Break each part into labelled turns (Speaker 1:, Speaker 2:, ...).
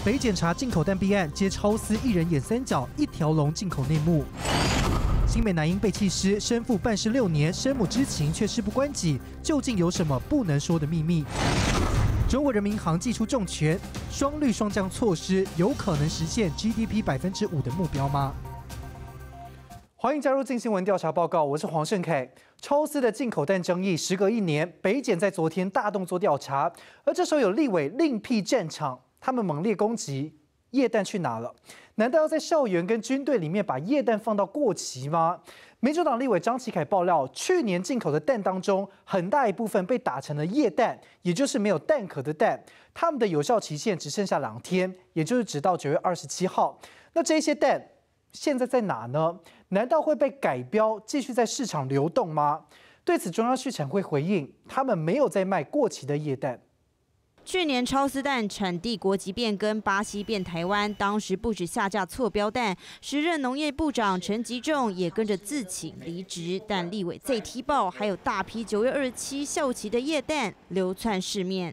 Speaker 1: 北检察进口蛋弊案揭超司一人演三角，一条龙进口内幕。新美男婴被弃尸，生父办事6年，生母知情却事不关己，究竟有什么不能说的秘密？中国人民银行祭出重拳，双率双降措施有可能实现 GDP 5%的目标吗？欢迎加入镜新闻调查报告，我是黄胜凯。超司的进口蛋争议时隔1年，北检在昨天大动作调查，而这时候有立委另辟战场，他们猛烈攻击液蛋去哪了？难道要在校园跟军队里面把液蛋放到过期吗？民主党立委张启凯爆料，去年进口的蛋当中，很大一部分被打成了液蛋，也就是没有蛋壳的蛋，它们的有效期限只剩下2天，也就是直到9月27号。那这些蛋现在在哪呢？难道会被改标，继续在市场流动吗？对此，中央畜产会回应，他们没有在卖过期的液蛋。
Speaker 2: 去年超丝蛋产地国籍变更，巴西变台湾，当时不止下架错标蛋，时任农业部长陈吉仲也跟着自请离职。但立委再踢爆，还有大批9月27效期的液蛋流窜市面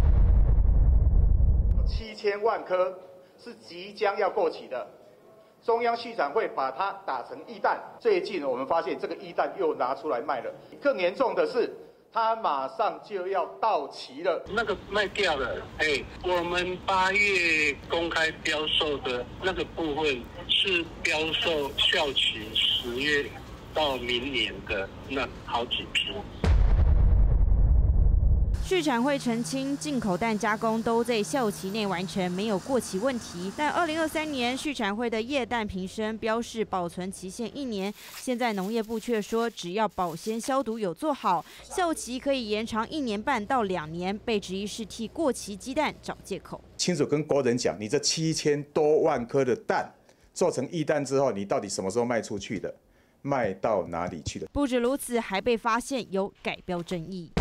Speaker 3: ，7000万颗是即将要过期的。中央畜产会把它打成液蛋，最近我们发现这个液蛋又拿出来卖了。更严重的是，它马上就要到期了。
Speaker 4: 那个卖掉了，我们8月公开标售的那个部分是标售效期10月到明年的那好几批。
Speaker 2: 畜产会澄清，进口蛋加工都在效期内完成，没有过期问题。但2023年畜产会的液蛋瓶身标示保存期限1年，现在农业部却说，只要保鲜消毒有做好，效期可以延长1年半到2年，被质疑是替过期鸡蛋找借口。
Speaker 5: 清楚跟国人讲，你这7000多万颗的蛋做成液蛋之后，你到底什么时候卖出去的？卖到哪里去了？
Speaker 2: 不止如此，还被发现有改标争议。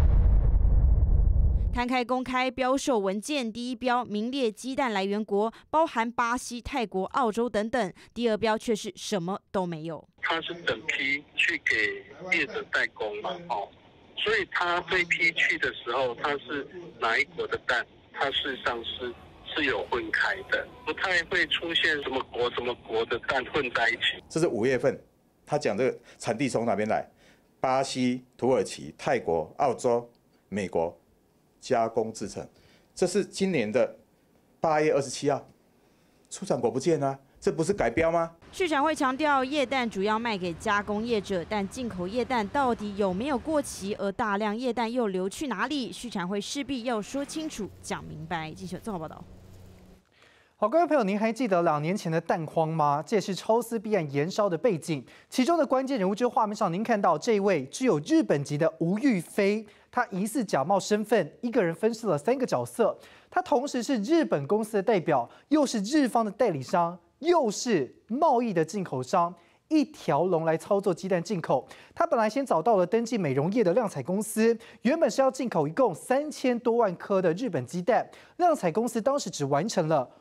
Speaker 2: 摊开公开标售文件，第一标名列鸡蛋来源国，包含巴西、泰国、澳洲等等；第二标却是什么都没有。
Speaker 4: 它是整批去给业者代工嘛，所以它这一批去的时候，它是哪一国的蛋，它事实上是有混开的，不太会出现什么国的蛋混在一起。
Speaker 5: 这是5月份，他讲这个产地从哪边来？巴西、土耳其、泰国、澳洲、美国。加工制成，这是今年的8月27号，出厂国不见啊，这不是改标吗？
Speaker 2: 畜产会强调，液蛋主要卖给加工业者，但进口液蛋到底有没有过期，而大量液蛋又流去哪里？畜产会势必要说清楚、讲明白。记者综合报道。
Speaker 1: 好，各位朋友，您还记得2年前的蛋荒吗？这也是超司弊案延烧的背景，其中的关键人物就是画面上您看到这位具有日本籍的吴玉飞。他疑似假冒身份，一个人分饰了3个角色。他同时是日本公司的代表，又是日方的代理商，又是贸易的进口商，一条龙来操作鸡蛋进口。他本来先找到了登记美容业的亮彩公司，原本是要进口一共3000多万颗的日本鸡蛋，亮彩公司当时只完成了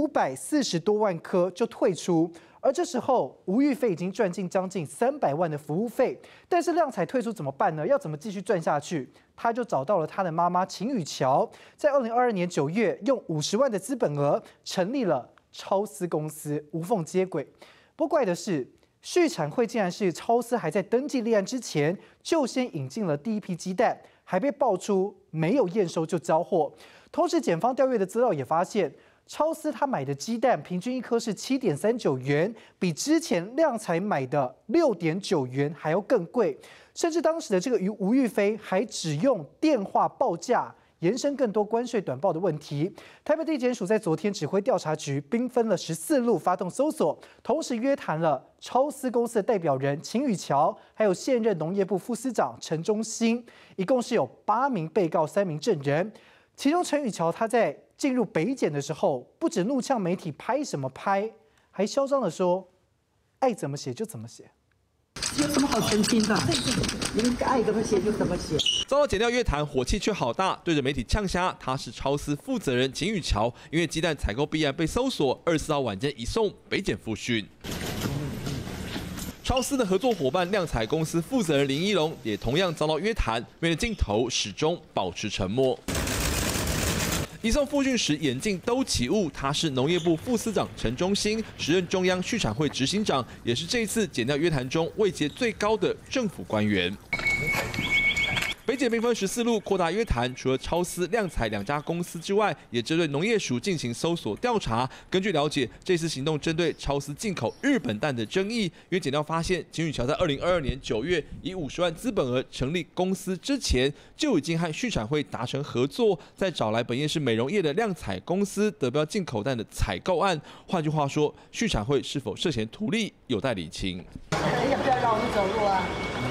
Speaker 1: 540多万颗就退出。而这时候，吴玉飞已经赚进将近300万的服务费，但是亮彩退出怎么办呢？要怎么继续赚下去？他就找到了他的妈妈秦雨乔，在2022年9月，用50万的资本额成立了超司公司，无缝接轨。不过怪的是，畜产会竟然是超司还在登记立案之前，就先引进了第一批鸡蛋，还被爆出没有验收就交货。同时，检方调阅的资料也发现，超司他买的鸡蛋平均1颗是7.39元，比之前亮彩买的6.9元还要更贵。甚至当时的这个吴玉飞还只用电话报价，延伸更多关税短报的问题。台北地检署在昨天指挥调查局兵分了14路发动搜索，同时约谈了超司公司的代表人秦雨乔，还有现任农业部副司长陈忠兴，一共是有8名被告，3名证人。其中陈雨乔他在进入北检的时候，不止怒呛媒体拍什么拍，还嚣张的说，爱怎么写就怎么写。
Speaker 6: 有什么好澄清的？你们爱怎么写就怎么写。
Speaker 7: 遭到检调约谈，火气却好大，对着媒体呛瞎他是超司负责人秦雨乔，因为鸡蛋采购弊案被搜索，24号晚间移送北检复讯。超司的合作伙伴亮彩公司负责人林一龙也同样遭到约谈，面对镜头始终保持沉默。 移送复讯时眼镜都起雾，他是农业部副司长陈忠兴，时任中央畜产会执行长，也是这一次检调约谈中位阶最高的政府官员。北检兵分14路扩大约谈，除了超思、亮彩2家公司之外，也针对农业署进行搜索调查。根据了解，这次行动针对超思进口日本蛋的争议，因为检调发现，景宇桥在2022年9月以50万资本额成立公司之前，就已经和畜产会达成合作，再找来本业是美容业的亮彩公司得标进口蛋的采购案。换句话说，畜产会是否涉嫌图利，有待厘清。
Speaker 6: 要不要让我们走路啊？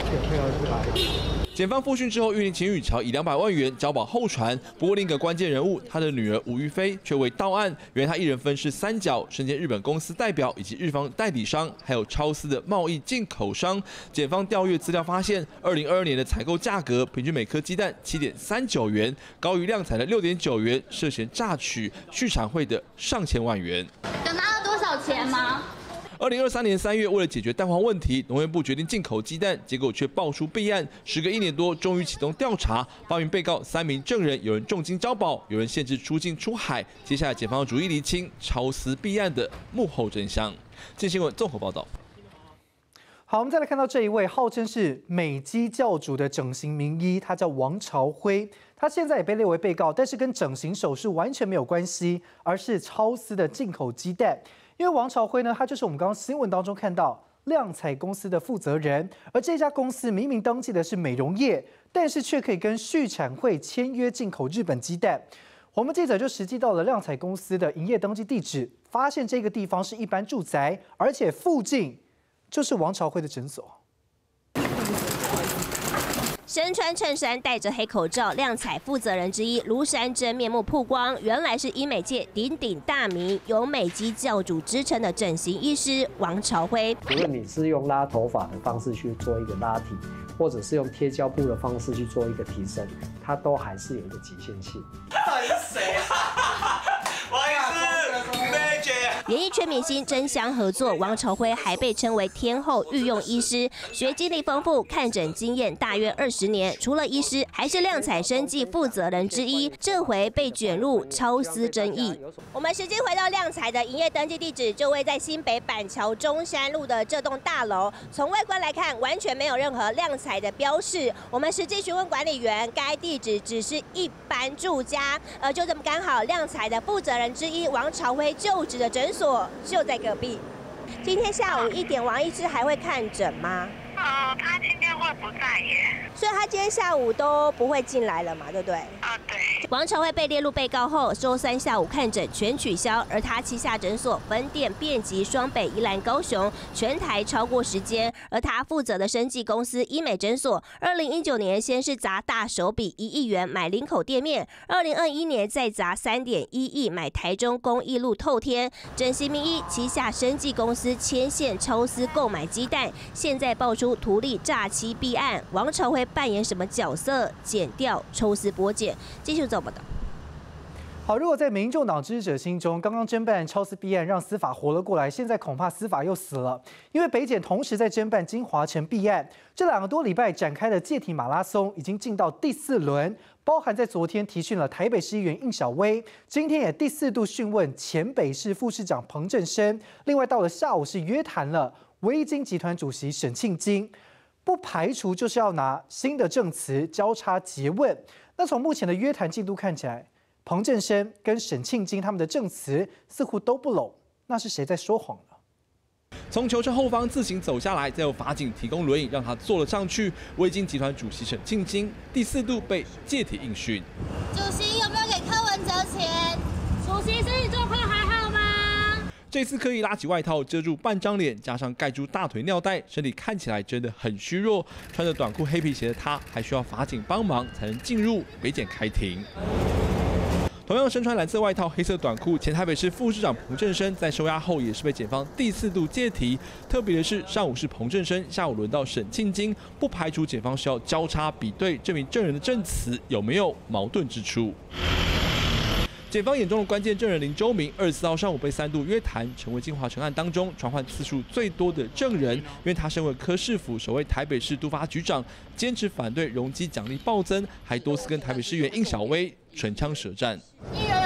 Speaker 7: 检方复讯之后，预令秦宇桥以200万元交保候传。不过另一个关键人物，他的女儿吴玉飞却未到案。原来他一人分饰3角，身兼日本公司代表以及日方代理商，还有超思的贸易进口商。检方调阅资料发现，2022年的采购价格平均每颗鸡蛋7.39元，高于亮彩的6.9元，涉嫌榨取畜产会的上千万元。
Speaker 8: 有拿到多少钱吗
Speaker 7: ？2023年3月，为了解决蛋黄问题，农业部决定进口鸡蛋，结果却爆出弊案。时隔1年多，终于启动调查。8名被告，3名证人，有人重金交保，有人限制出境出海。接下来，检方逐一厘清超思弊案的幕后真相。镜新闻综合报道。
Speaker 1: 好，我们再来看到这一位号称是美肌教主的整形名医，他叫王朝辉。他现在也被列为被告，但是跟整形手术完全没有关系，而是超思的进口鸡蛋。因为王朝辉呢，他就是我们刚刚新闻当中看到亮彩公司的负责人，而这家公司明明登记的是美容业，但是却可以跟畜产会签约进口日本鸡蛋。我们记者就实际到了亮彩公司的营业登记地址，发现这个地方是一般住宅，而且附近就是王朝辉的诊所。
Speaker 9: 身穿衬衫、戴着黑口罩，亮彩负责人之一卢山真面目曝光，原来是医美界鼎鼎大名、有美肌教主之称的整形医师王朝辉。
Speaker 10: 无论你是用拉头发的方式去做一个拉提，或者是用贴胶布的方式去做一个提升，它都还是有一个极限性。
Speaker 11: 到底是谁啊？我也是梅姐。
Speaker 9: 演艺圈明星争相合作，王朝辉还被称为天后御用医师，学经历丰富，看诊经验大约20年。除了医师，还是亮彩生技负责人之一。这回被卷入超思争议。我们实际回到亮彩的营业登记地址，就位在新北板桥中山路的这栋大楼。从外观来看，完全没有任何亮彩的标示。我们实际询问管理员，该地址只是一般住家，就这么刚好，亮彩的负责人之一王朝辉就职的诊所就在隔壁。今天下午1点，王医师还会看诊吗？
Speaker 8: 他今天会不在耶，
Speaker 9: 所以他今天下午都不会进来了嘛，对不对？
Speaker 8: 对。
Speaker 9: 王朝辉被列入被告后，周3下午看诊全取消，而他旗下诊所分店遍及双北、宜兰、高雄，全台超过10间。而他负责的生技公司医美诊所，2019年先是砸大手笔1亿元买林口店面，2021年再砸3.1亿买台中公益路透天。整形名医旗下生技公司牵线超思购买鸡蛋，现在爆出图利诈欺弊案，王朝辉扮演什么角色？检调抽丝剥茧，继续走报道。
Speaker 1: 好，如果在民众党支持者心中，刚刚侦办超思弊案让司法活了过来，现在恐怕司法又死了，因为北检同时在侦办金华城弊案，这2个多礼拜展开的借题马拉松已经进到第4轮，包含在昨天提讯了台北市议员应晓薇，今天也第4度讯问前北市副市长彭振声，另外到了下午是约谈了微金集团主席沈庆金，不排除就是要拿新的证词交叉诘问。那从目前的约谈进度看起来，彭振声跟沈庆金他们的证词似乎都不拢，那是谁在说谎呢？
Speaker 7: 从囚车后方自行走下来，再由法警提供轮椅让他坐了上去。微金集团主席沈庆金第4度被借题应讯。
Speaker 8: 主席有没有给柯文哲钱？主席身体状况还好吗？
Speaker 7: 这次刻意拉起外套遮住半张脸，加上盖住大腿尿带，身体看起来真的很虚弱。穿着短裤黑皮鞋的他，还需要法警帮忙才能进入北检开庭。同样身穿蓝色外套、黑色短裤，前台北市副市长彭振声在收押后也是被检方第4度借题。特别的是，上午是彭振声，下午轮到沈庆金，不排除检方需要交叉比对这名证人的证词有没有矛盾之处。检方眼中的关键证人林周明，24号上午被3度约谈，成为金华城案当中传唤次数最多的证人，因为他身为柯市府首位台北市督发局长，坚持反对容积奖励暴增，还多次跟台北市议员应晓薇唇枪舌战。
Speaker 8: 议员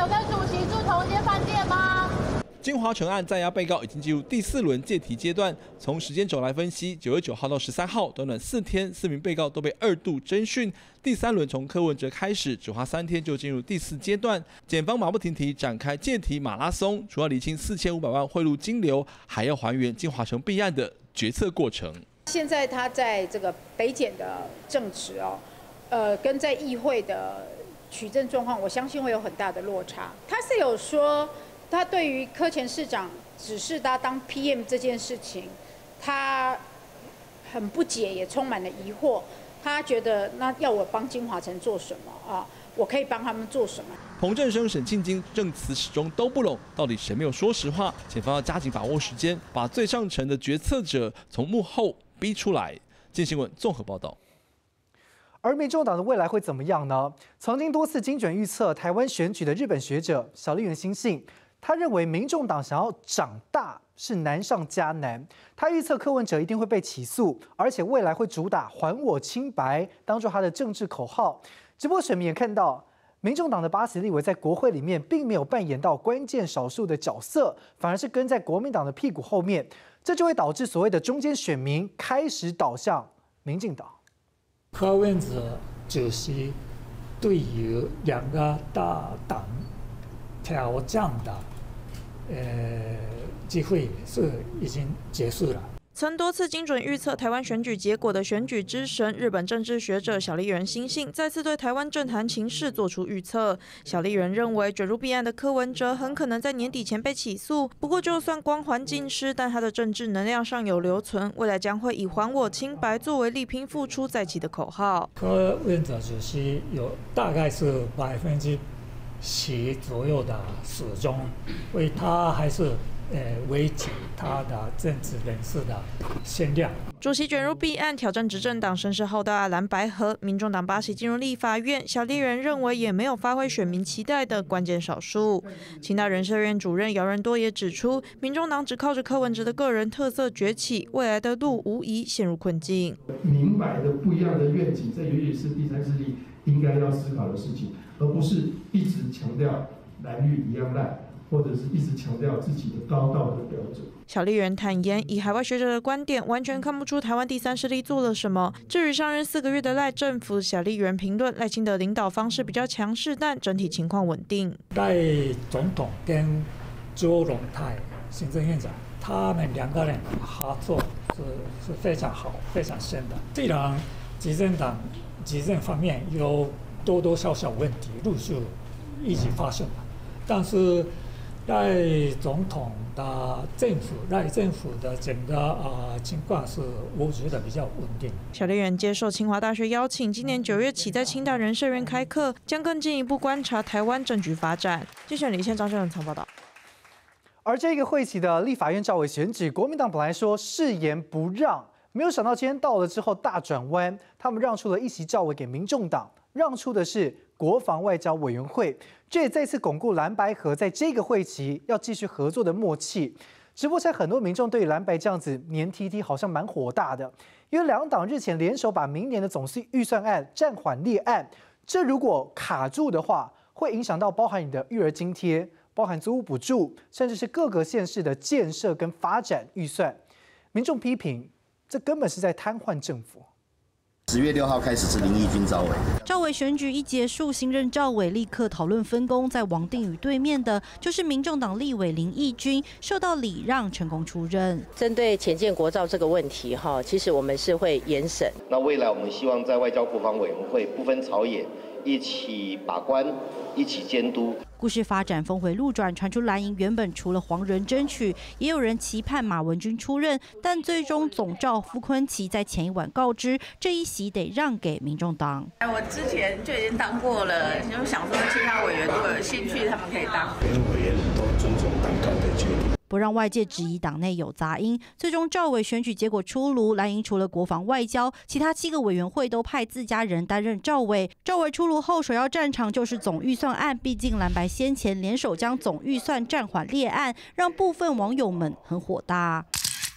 Speaker 8: 同一间饭店吗？
Speaker 7: 金华城案在押被告已经进入第4轮借题阶段。从时间轴来分析，9月9号到13号，短短4天，4名被告都被2度侦讯。第3轮从柯文哲开始，只花3天就进入第4阶段。检方马不停蹄展开借题马拉松，除了厘清4500万贿赂金流，还要还原金华城弊案的决策过程。
Speaker 12: 现在他在这个北检的证词跟在议会的取证状况，我相信会有很大的落差。他是有说，他对于柯前市长指示他当 PM 这件事情，他很不解，也充满了疑惑。他觉得那要我帮金华城做什么啊？我可以帮他们做什么？
Speaker 7: 彭振声、沈庆京证词始终都不拢，到底谁没有说实话？检方要加紧把握时间，把最上层的决策者从幕后逼出来。镜新闻综合报道。
Speaker 1: 而民众党的未来会怎么样呢？曾经多次精准预测台湾选举的日本学者小笠原欣幸，他认为民众党想要长大是难上加难。他预测柯文哲一定会被起诉，而且未来会主打还我清白当做他的政治口号。直播选民也看到，民众党的80立委在国会里面并没有扮演到关键少数的角色，反而是跟在国民党的屁股后面，这就会导致所谓的中间选民开始倒向民进党。
Speaker 13: 柯文哲就是对于2个大党挑战的机会是已经结束了。
Speaker 2: 曾多次精准预测台湾选举结果的选举之神、日本政治学者小笠原欣幸再次对台湾政坛情势做出预测。小笠原认为，卷入弊案的柯文哲很可能在年底前被起诉。不过，就算光环尽失，但他的政治能量尚有留存，未来将会以还我清白作为力拼复出再起的口号。
Speaker 13: 柯文哲就是有大概是10%左右的始终，为他还是维持他的政治人士的限量。
Speaker 2: 主席卷入弊案，挑战执政党声势浩大蓝白合，民众党8席进入立法院，小笠原认为也没有发挥选民期待的关键少数。清大人社院主任姚人多也指出，民众党只靠着柯文哲的个人特色崛起，未来的路无疑陷入困境。
Speaker 14: 明白的不一样的愿景，这也是第三势力应该要思考的事情，而不是一直强调蓝绿一样烂，或者是一直强调自己的高道德标准。
Speaker 2: 小笠原坦言，以海外学者的观点，完全看不出台湾第三势力做了什么。至于上任4个月的赖政府，小笠原评论赖清德领导方式比较强势，但整体情况稳定。
Speaker 13: 赖总统跟周荣泰行政院长，他们2个人合作是非常好、非常深的。虽然执政党执政方面有多多少少问题陆续一直发生了，但是赖总统的赖政府的整个情况是我觉得比较稳定。
Speaker 2: 小笠原接受清华大学邀请，今年9月起在清大人社院开课，将更进一步观察台湾政局发展。记者李宪张正采访报道。
Speaker 1: 而这个会期的立法院召委选举，国民党本来说誓言不让，没有想到今天到了之后大转弯，他们让出了1席召委给民众党，让出的是国防外交委员会，这也再次巩固蓝白合在这个会期要继续合作的默契。直播间很多民众对于蓝白这样子黏 TT 好像蛮火大的，因为2党日前联手把明年的总预算案暂缓立案，这如果卡住的话，会影响到包含你的育儿津贴、包含租屋补助，甚至是各个县市的建设跟发展预算。民众批评，这根本是在瘫痪政府。
Speaker 15: 10月6号开始是林义君召委。
Speaker 16: 召委选举一结束，新任召委立刻讨论分工，在王定宇对面的就是民众党立委林义君，受到礼让成功出任。
Speaker 17: 针对潜舰国造这个问题，其实我们是会严审。
Speaker 18: 那未来我们希望在外交国防委员会不分朝野，一起把关，一起监督。
Speaker 16: 故事发展峰回路转，传出蓝营原本除了黄仁争取，也有人期盼马文君出任，但最终总召傅崐萁在前一晚告知，这1席得让给民众党。
Speaker 19: 我之前就已经当过了，就想说其他委员如果有兴趣，他们可以当。
Speaker 15: 委员都尊重党团的决定。
Speaker 16: 不让外界质疑党内有杂音，最终召委选举结果出炉，蓝营除了国防外交，其他7个委员会都派自家人担任召委。召委出炉后，首要战场就是总预算案，毕竟蓝白先前联手将总预算暂缓列案，让部分网友们很火大。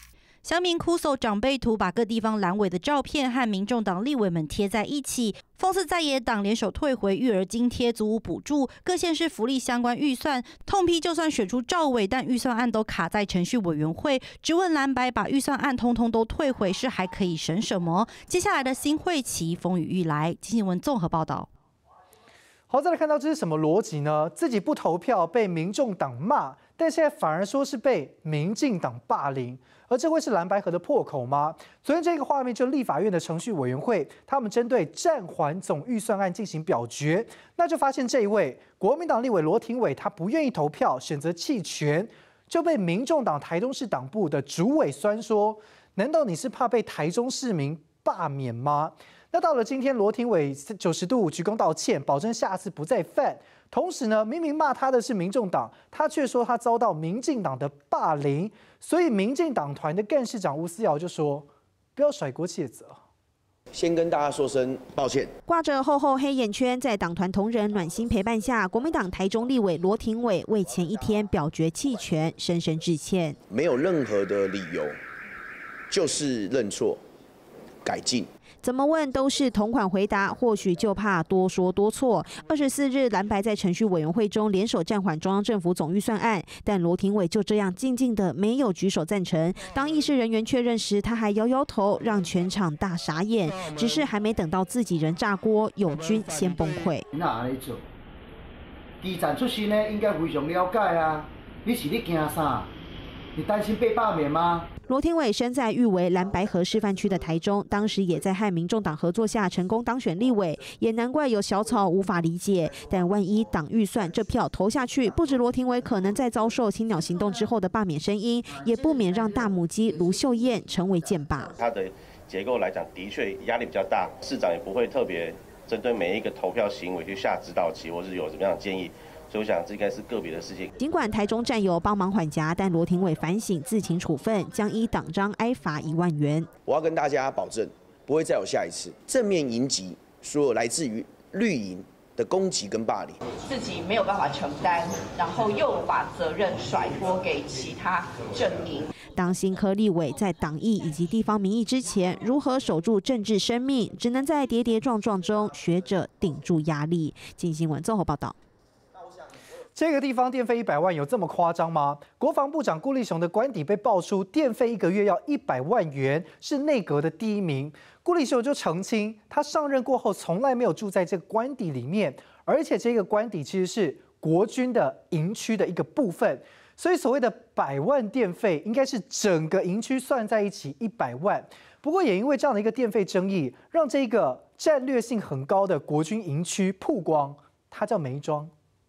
Speaker 16: 乡民哭诉长辈图，把各地方蓝委的照片和民众党立委们贴在一起，讽刺在野党联手退回育儿津贴、足屋补助、各县市福利相关预算，痛批就算选出赵伟，但预算案都卡在程序委员会，质问蓝白把预算案通通都退回，是还可以省什么？接下来的新会期风雨欲来。经新闻综合报道。
Speaker 1: 好，再来看到这是什么逻辑呢？自己不投票被民众党骂，但现在反而说是被民进党霸凌，而这会是蓝白合的破口吗？昨天这个画面就立法院的程序委员会，他们针对暂缓总预算案进行表决，那就发现这一位国民党立委罗廷伟，他不愿意投票，选择弃权，就被民众党台中市党部的主委酸说：难道你是怕被台中市民罢免吗？那到了今天，罗廷伟90度鞠躬道歉，保证下次不再犯。同时呢，明明骂他的是民众党，他却说他遭到民进党的霸凌，所以民进党团的干事长吴思瑶就说：不要甩锅卸责。
Speaker 15: 先跟大家说声抱歉。
Speaker 2: 挂着厚厚黑眼圈，在党团同仁暖心陪伴下，国民党台中立委罗廷伟为前一天表决弃权深深致歉。
Speaker 15: 没有任何的理由，就是认错、改进。
Speaker 2: 怎么问都是同款回答，或许就怕多说多错。24日，蓝白在程序委员会中联手暂缓中央政府总预算案，但罗廷伟就这样静静的没有举手赞成。当议事人员确认时，他还摇摇头，让全场大傻眼。只是还没等到自己人炸锅，友军先崩溃。
Speaker 20: 那安尼做，基层出身呢，应该非常了解啊。你惊啥？你担心被罢免吗？
Speaker 2: 罗廷伟身在誉为蓝白河示范区的台中，当时也在和民众党合作下成功当选立委，也难怪有小草无法理解。但万一党预算这票投下去，不止罗廷伟可能在遭受青鸟行动之后的罢免声音，也不免让大母鸡卢秀燕成为箭靶。
Speaker 18: 它的结构来讲，的确压力比较大，市长也不会特别针对每一个投票行为去下指导棋，或是有什么样的建议。所以我想这应该是个别的事情。
Speaker 2: 尽管台中战友帮忙缓颊，但罗廷伟反省自请处分，将依党章挨罚1万元。
Speaker 15: 我要跟大家保证，不会再有下一次，正面迎击所有来自于绿营的攻击跟霸凌。
Speaker 19: 自己没有办法承担，然后又把责任甩锅给其他阵营。
Speaker 2: 当新科立委在党意以及地方民意之前，如何守住政治生命，只能在跌跌撞撞中学着顶住压力。经新闻综合报道。
Speaker 1: 这个地方电费100万有这么夸张吗？国防部长顾立雄的官邸被爆出电费1个月要100万元，是内阁的第1名。顾立雄就澄清，他上任过后从来没有住在这个官邸里面，而且这个官邸其实是国军的营区的一个部分，所以所谓的100万电费应该是整个营区算在一起100万。不过也因为这样的一个电费争议，让这个战略性很高的国军营区曝光，它叫梅庄。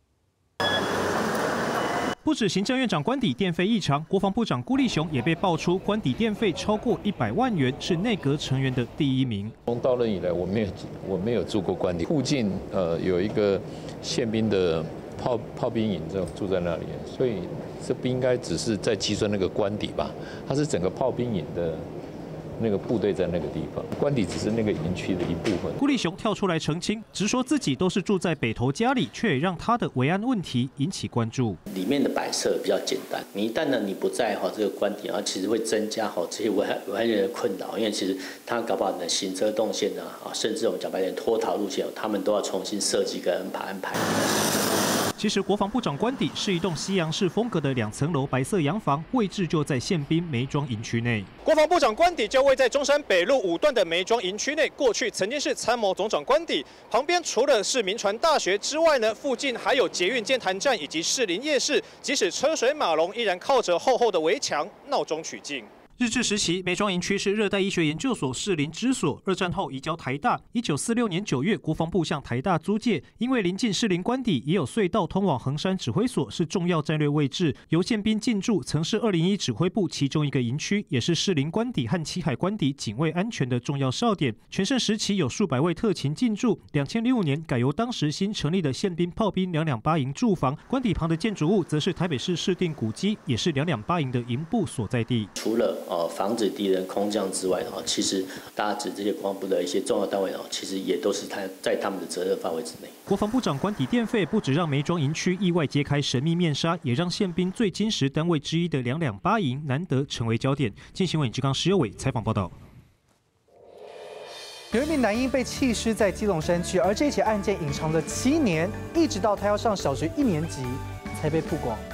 Speaker 21: 不止行政院长官邸电费异常，国防部长顾立雄也被爆出官邸电费超过100万元，是内阁成员的第1名。
Speaker 22: 从到任以来，我没有住过官邸，附近有一个宪兵的炮兵营，住在那里，所以这不应该只是在计算那个官邸吧？它是整个炮兵营的。那个部队在那个地方，官邸只是那个营区的一部分。
Speaker 21: 顾立雄跳出来澄清，直说自己都是住在北投家里，却也让他的维安问题引起关注。
Speaker 23: 里面的摆设比较简单，你一旦呢你不在这个官邸，其实会增加这些维安人的困扰，因为其实他搞不好你的行车动线甚至我们讲白点脱逃路线，他们都要重新设计跟安排。
Speaker 21: 其实国防部长官邸是一栋西洋式风格的2层楼白色洋房，位置就在宪兵梅庄营区内。
Speaker 24: 国防部长官邸就位在中山北路5段的梅庄营区内，过去曾经是参谋总长官邸。旁边除了是民传大学之外呢，附近还有捷运剑潭站以及士林夜市，即使车水马龙，依然靠着厚厚的围墙闹中取静。
Speaker 21: 日治时期，梅庄营区是热带医学研究所士林支所，二战后移交台大。1946年9月，国防部向台大租借，因为临近士林官邸，也有隧道通往衡山指挥所，是重要战略位置，由宪兵进驻，曾是201指挥部其中一个营区，也是士林官邸和七海官邸警卫安全的重要哨点。全盛时期有数百位特勤进驻。2006年改由当时新成立的宪兵炮兵228营驻防，官邸旁的建筑物则是台北市市定古迹，也是228营的营部所在地。
Speaker 23: 除了防止敌人空降之外其实大家指这些国防部的一些重要单位其实也都是在他们的责任范围之内。
Speaker 21: 国防部长官邸电费不止让梅庄营区意外揭开神秘面纱，也让宪兵最精实单位之一的228营难得成为焦点。进新闻志刚石友伟采访报道。
Speaker 1: 有一名男婴被弃尸在基隆山区，而这起案件隐藏了7年，一直到他要上小学1年级才被曝光。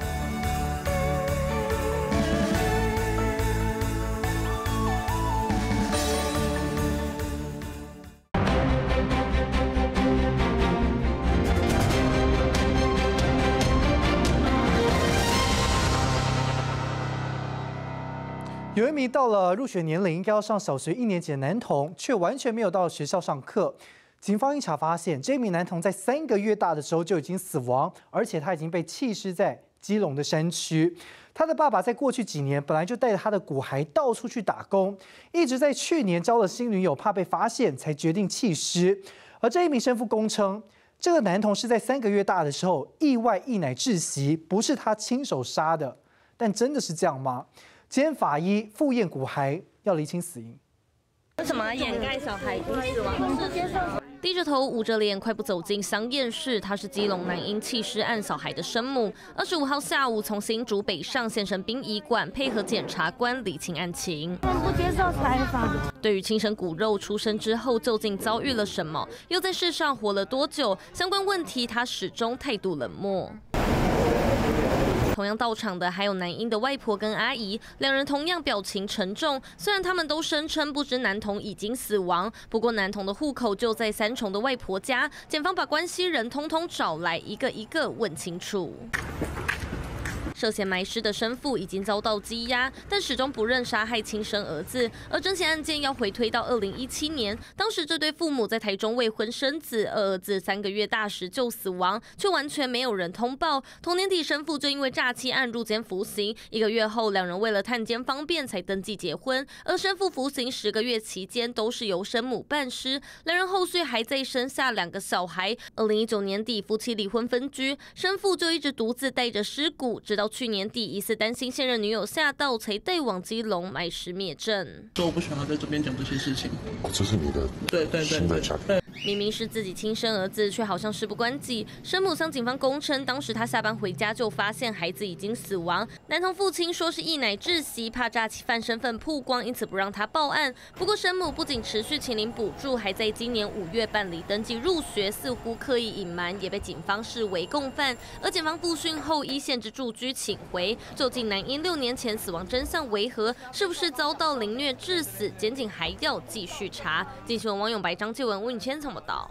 Speaker 1: 有一名到了入学年龄，应该要上小学1年级的男童，却完全没有到学校上课。警方一查发现，这名男童在3个月大的时候就已经死亡，而且他已经被弃尸在基隆的山区。他的爸爸在过去几年本来就带着他的骨骸到处去打工，一直在去年交了新女友，怕被发现才决定弃尸。而这一名生父供称，这个男童是在3个月大的时候意外溢奶窒息，不是他亲手杀的。但真的是这样吗？今天法医复验骨骸，要厘清死因。
Speaker 3: 为什么要掩盖小孩已经死亡？低着头，捂着脸，快步走进丧宴室。她是基隆男婴弃尸案小孩的生母。25号下午从新竹北上县城殡仪馆，配合检察官理清案情。
Speaker 4: 不接受采访。
Speaker 3: 对于亲生骨肉出生之后究竟遭遇了什么，又在世上活了多久，相关问题她始终态度冷漠。同样到场的还有男婴的外婆跟阿姨，两人同样表情沉重。虽然他们都声称不知男童已经死亡，不过男童的户口就在三重的外婆家，检方把关系人通通找来，一个一个问清楚。涉嫌埋尸的生父已经遭到羁押，但始终不认杀害亲生儿子。而整起案件要回推到2017年，当时这对父母在台中未婚生子，儿子3个月大时就死亡，却完全没有人通报。同年底，生父就因为诈欺案入监服刑，1个月后，两人为了探监方便才登记结婚。而生父服刑10个月期间都是由生母办尸，两人后续还在生下2个小孩。2019年底，夫妻离婚分居，生父就一直独自带着尸骨，直到去年底，疑似担心现任女友吓到，才带往基隆埋尸灭证。
Speaker 5: 说我不想要在这边讲这些事情。
Speaker 6: 这是你的新的家庭。
Speaker 3: 明明是自己亲生儿子，却好像事不关己。生母向警方供称，当时他下班回家就发现孩子已经死亡。男童父亲说是溢奶窒息，怕诈欺犯身份曝光，因此不让他报案。不过生母不仅持续请领补助，还在今年5月办理登记入学，似乎刻意隐瞒，也被警方视为共犯。而检方复讯后依限制住居请回。究竟男婴6年前死亡真相为何？是不是遭到凌虐致死？检警还要继续查。进新闻王永白、张继文、吴允谦报道。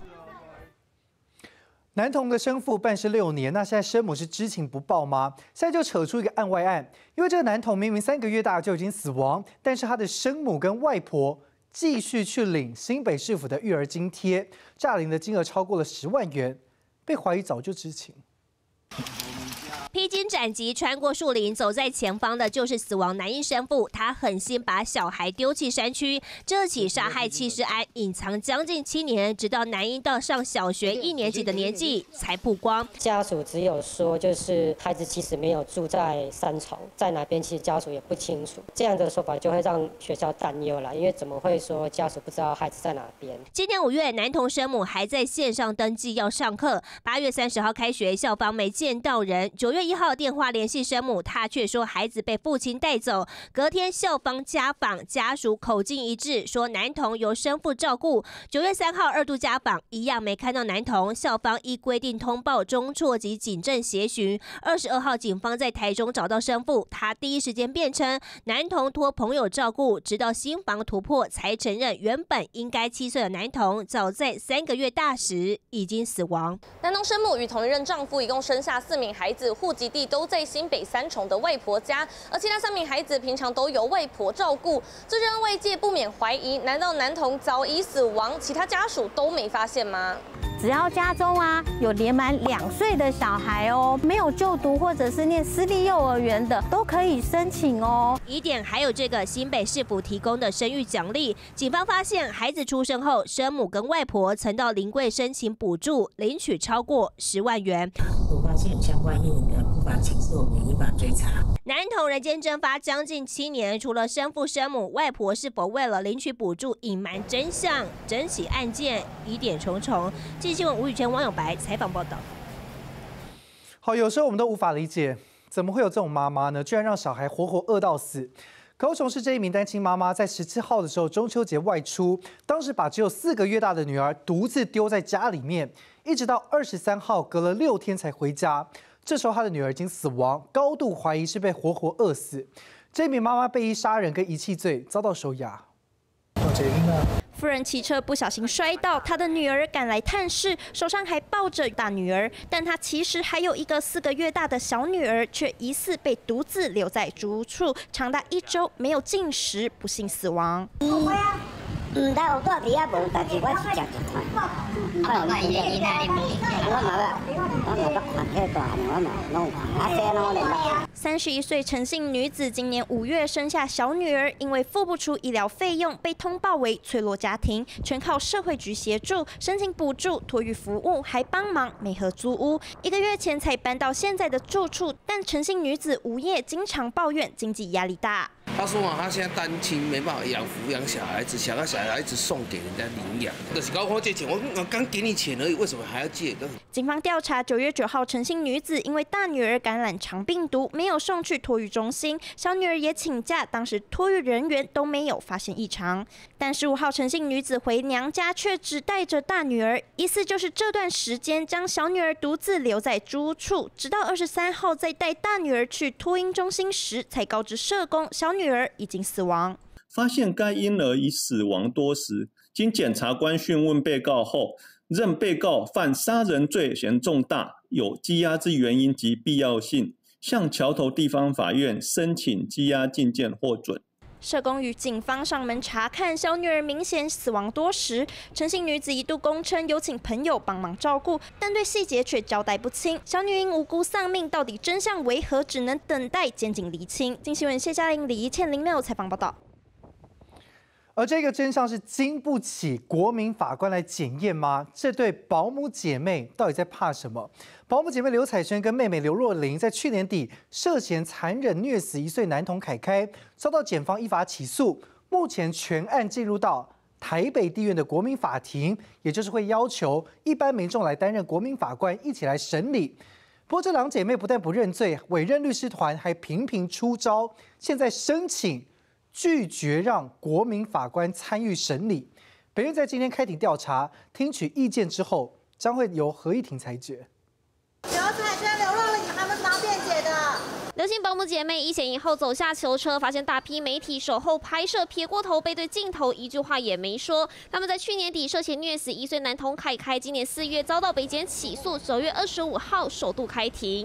Speaker 1: 男童的生父办事6年，那现在生母是知情不报吗？现在就扯出一个案外案，因为这个男童明明3个月大就已经死亡，但是他的生母跟外婆继续去领新北市府的育儿津贴，诈领的金额超过了10万元，被怀疑早就知情。
Speaker 9: 披荆斩棘穿过树林，走在前方的就是死亡男婴生父。他狠心把小孩丢弃山区。这起杀害弃尸案隐藏将近7年，直到男婴到上小学1年级的年纪才曝光。
Speaker 25: 家属只有说，就是孩子其实没有住在三重，在哪边其实家属也不清楚。这样的说法就会让学校担忧了，因为怎么会说家属不知道孩子在哪边？
Speaker 9: 今年5月，男童生母还在线上登记要上课。8月30号开学，校方没见到人。9月1号电话联系生母，她却说孩子被父亲带走。隔天校方家访，家属口径一致，说男童由生父照顾。9月3号2度家访，一样没看到男童。校方依规定通报中辍及警政协询。22号警方在台中找到生父，他第一时间辩称男童托朋友照顾，直到新房突破才承认原本应该7岁的男童早在3个月大时已经死亡。
Speaker 3: 男童生母与同一任丈夫一共生下4名孩子，户籍地都在新北三重的外婆家，而其他3名孩子平常都由外婆照顾，这就让外界不免怀疑：难道男童早已死亡，其他家属都没发现吗？
Speaker 4: 只要家中有年满2岁的小孩哦，没有就读或者是念私立幼儿园的，都可以申请哦。
Speaker 9: 疑点还有这个新北市府提供的生育奖励，警方发现孩子出生后，生母跟外婆曾到临柜申请补助，领取超过10万元。
Speaker 7: 发现有相关应的不法情事，我们依法追查。
Speaker 9: 男童人间蒸发将近7年，除了生父生母，外婆是否为了领取补助隐瞒真相？整起案件疑点重重。记者新闻吴宇泉、王永白采访报道。
Speaker 1: 好，有时候我们都无法理解，怎么会有这种妈妈呢？居然让小孩活活饿到死。高雄市这一名单亲妈妈在17号的时候中秋节外出，当时把只有4个月大的女儿独自丢在家里面，一直到23号隔了6天才回家。这时候她的女儿已经死亡，高度怀疑是被活活饿死。这名妈妈被以杀人跟遗弃罪遭到收押。
Speaker 2: 夫人骑车不小心摔倒，她的女儿赶来探视，手上还抱着大女儿，但她其实还有一个4个月大的小女儿，却疑似被独自留在租屋处，长达1周没有进食，不幸死亡。
Speaker 8: 唔知有带伫遐无，但是我是食一块。我嘛伊在那里面，我嘛看迄大，我嘛弄看，这弄联络。
Speaker 2: 31岁陈姓女子今年5月生下小女儿，因为付不出医疗费用，被通报为脆弱家庭，全靠社会局协助申请补助、托育服务，还帮忙媒合租屋。1个月前才搬到现在的住处，但陈姓女子无业，经常抱怨经济压力大。
Speaker 10: 他说他现在单亲，没办法抚养小孩子，想要小孩子送给人家领养，就是搞我借钱，我刚给你钱而已，为什么还要借？
Speaker 2: 警方调查9月9号，陈姓女子因为大女儿感染肠病毒，没有送去托育中心，小女儿也请假，当时托育人员都没有发现异常。但15号，陈姓女子回娘家，却只带着大女儿，疑似就是这段时间将小女儿独自留在租屋处，直到23号再带大女儿去托婴中心时，才告知社工小女儿已经死亡。
Speaker 11: 发现该婴儿已死亡多时，经检察官讯问被告后，认被告犯杀人罪嫌重大，有羁押之原因及必要性，向桥头地方法院申请羁押禁见获准。
Speaker 2: 社工与警方上门查看，小女儿明显死亡多时。陈姓女子一度供称有请朋友帮忙照顾，但对细节却交代不清。小女因无辜丧命，到底真相为何？只能等待检警厘清。经新闻谢嘉玲、李怡倩、林六采访报道。
Speaker 1: 而这个真相是经不起国民法官来检验吗？这对保姆姐妹到底在怕什么？保姆姐妹刘彩萱跟妹妹刘若琳在去年底涉嫌残忍虐死1岁男童凯凯，遭到检方依法起诉。目前全案进入到台北地院的国民法庭，也就是会要求一般民众来担任国民法官一起来审理。不过这2姐妹不但不认罪，委任律师团还频频出招，现在申请拒绝让国民法官参与审理。本院在今天开庭调查，听取意见之后，将会由合议庭裁决。
Speaker 12: 刘彩萱、刘若琳，他们是帮辩解的。
Speaker 3: 刘姓保姆姐妹一前一后走下囚车，发现大批媒体守候拍摄，撇过头背对镜头，一句话也没说。他们在去年底涉嫌虐死1岁男童凯凯，今年4月遭到北检起诉，9月25号首度开庭。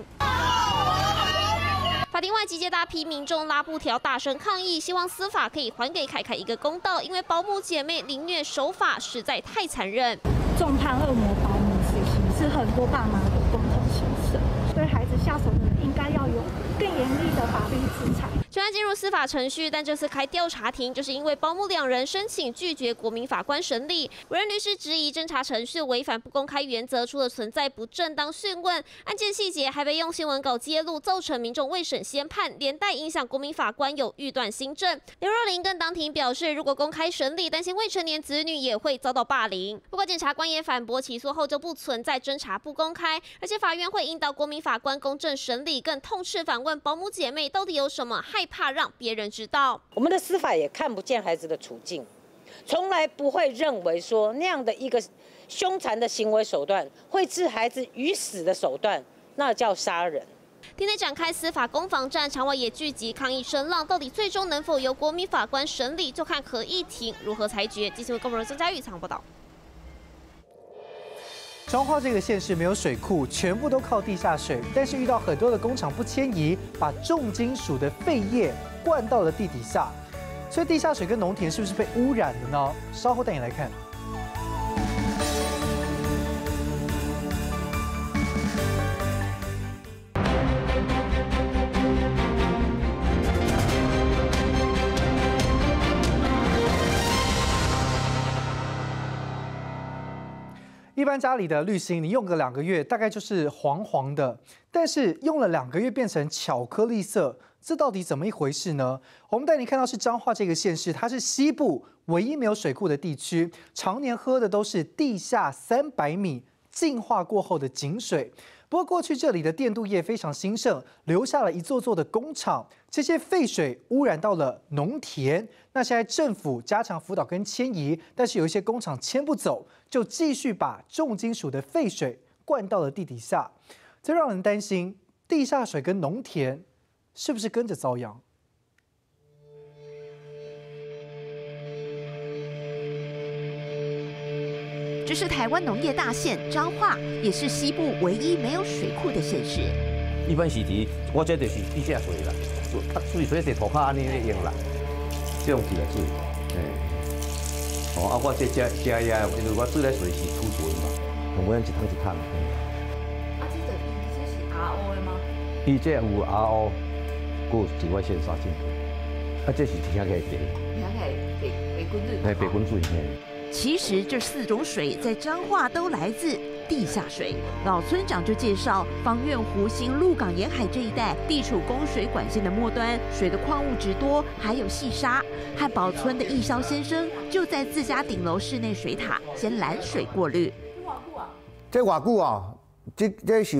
Speaker 3: 法庭外集结大批民众拉布条，大声抗议，希望司法可以还给凯凯一个公道，因为保姆姐妹凌虐手法实在太残忍。
Speaker 26: 重判恶魔保姆死刑是很多爸妈的共同心声，对孩子下手的人应该要有更严厉的法律制裁。
Speaker 3: 全案进入司法程序，但这次开调查庭，就是因为保姆2人申请拒绝国民法官审理。委任律师质疑侦查程序违反不公开原则，除了存在不正当讯问，案件细节还被用新闻稿揭露，造成民众未审先判，连带影响国民法官有预断新政。刘若琳更当庭表示，如果公开审理，担心未成年子女也会遭到霸凌。不过检察官也反驳，起诉后就不存在侦查不公开，而且法院会引导国民法官公正审理，更痛斥反问保姆姐妹到底有什么害怕让别人知道。
Speaker 27: 我们的司法也看不见孩子的处境，从来不会认为说那样的一个凶残的行为手段会置孩子于死的手段，那叫杀人。
Speaker 3: 庭内展开司法攻防战，场外也聚集抗议声浪，到底最终能否由国民法官审理，就看合议庭如何裁决。记者郭文曾嘉玉采访报道。
Speaker 1: 彰化这个县市没有水库，全部都靠地下水，但是遇到很多的工厂不迁移，把重金属的废液灌到了地底下，所以地下水跟农田是不是被污染了呢？稍后带你来看。 般家里的滤芯，你用个2个月，大概就是黄黄的，但是用了2个月变成巧克力色，这到底怎么一回事呢？我们带你看到是彰化这个县市，它是西部唯一没有水库的地区，常年喝的都是地下300米净化过后的井水。不过过去这里的电镀业非常兴盛，留下了一座座的工厂，这些废水污染到了农田。那现在政府加强辅导跟迁移，但是有一些工厂迁不走，就继续把重金属的废水灌到了地底下，这让人担心地下水跟农田是不是跟着遭殃？
Speaker 13: 这是台湾农业大县彰化，也是西部唯一没有水库的县市。
Speaker 14: 一般时期，我这就是地下水啦，水在涂骹安尼咧用啦，这种地下水，我这遮呀，因为我自来水是储存嘛，用咱一桶一桶。
Speaker 13: 这是 RO 的吗？
Speaker 14: 伊这有 RO， 还有紫外线杀菌，这是听起来地。
Speaker 13: 北滚水。
Speaker 14: 北滚水。
Speaker 13: 其实这4种水在彰化都来自地下水。老村长就介绍，芳苑湖新鹿港沿海这一带地处供水管线的末端，水的矿物质多，还有细沙。汉堡村的义消先生就在自家顶楼室内水塔先拦水过滤。
Speaker 15: 这偌久啊？这是有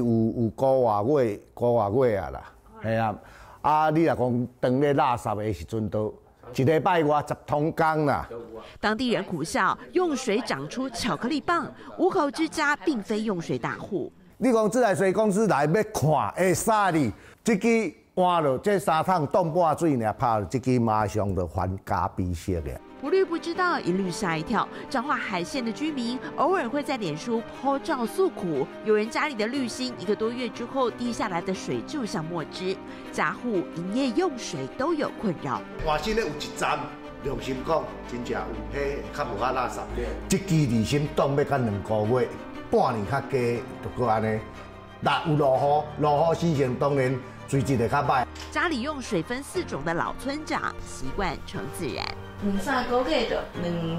Speaker 15: 5个月啊啦，系啊。啊，你若讲当咧垃圾的时阵都。1礼拜20桶工啦。
Speaker 13: 当地人苦笑，用水长出巧克力棒。5口之家并非用水大户。
Speaker 15: 你讲自来水公司来要看，会杀你，这支换了这3桶冻半水呢，拍这支马上就还加比色的。
Speaker 13: 不绿不知道，一律吓一跳。彰化海线的居民偶尔会在脸书 po 照诉苦，有人家里的滤芯1个多月之后滴下来的水就像墨汁，家户营业用水都有困扰。
Speaker 15: 换新的有1站，良心讲，真正有迄较无遐垃圾。这支滤芯冻要到2个月，半年较加，就搁安尼。那有落雨时阵当然水质会较歹。
Speaker 13: 家里用水分4种的老村长，习惯成自然。
Speaker 16: 2-3个月就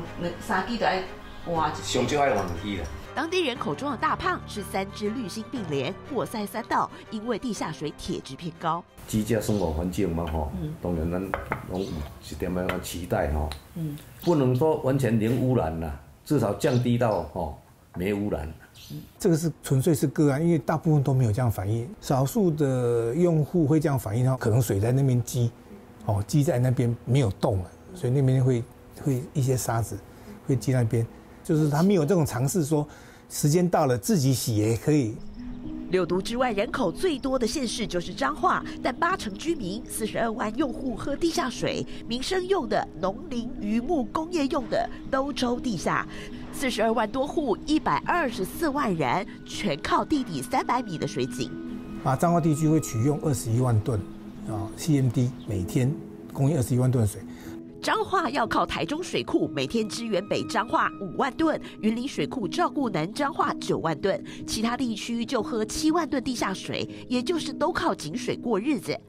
Speaker 16: 2-3支就爱换一次。
Speaker 14: 上少爱换2支啦。
Speaker 13: 当地人口中的大胖是3支滤芯并联，活塞3道，因为地下水铁质偏高。
Speaker 14: 居家生活环境嘛吼，当然咱拢有一点样期待吼，不能说完全零污染啦，至少降低到没污染。
Speaker 17: 这个是纯粹是个案，因为大部分都没有这样反应，少数的用户会这样反应，可能水在那边积，积在那边没有动了，所以那边会一些沙子会积那边，就是他没有这种尝试说时间到了自己洗也可以。
Speaker 13: 6都之外人口最多的县市就是彰化，但80%居民，42万用户喝地下水，民生用的、农林渔牧工业用的都抽地下。42万多户，124万人，全靠地底300米的水井。
Speaker 17: 彰化地区会取用21万吨CMD， 每天供应21万吨水。
Speaker 13: 彰化要靠台中水库每天支援北彰化5万吨，云林水库照顾南彰化9万吨，其他地区就喝7万吨地下水，也就是都靠井水过日子。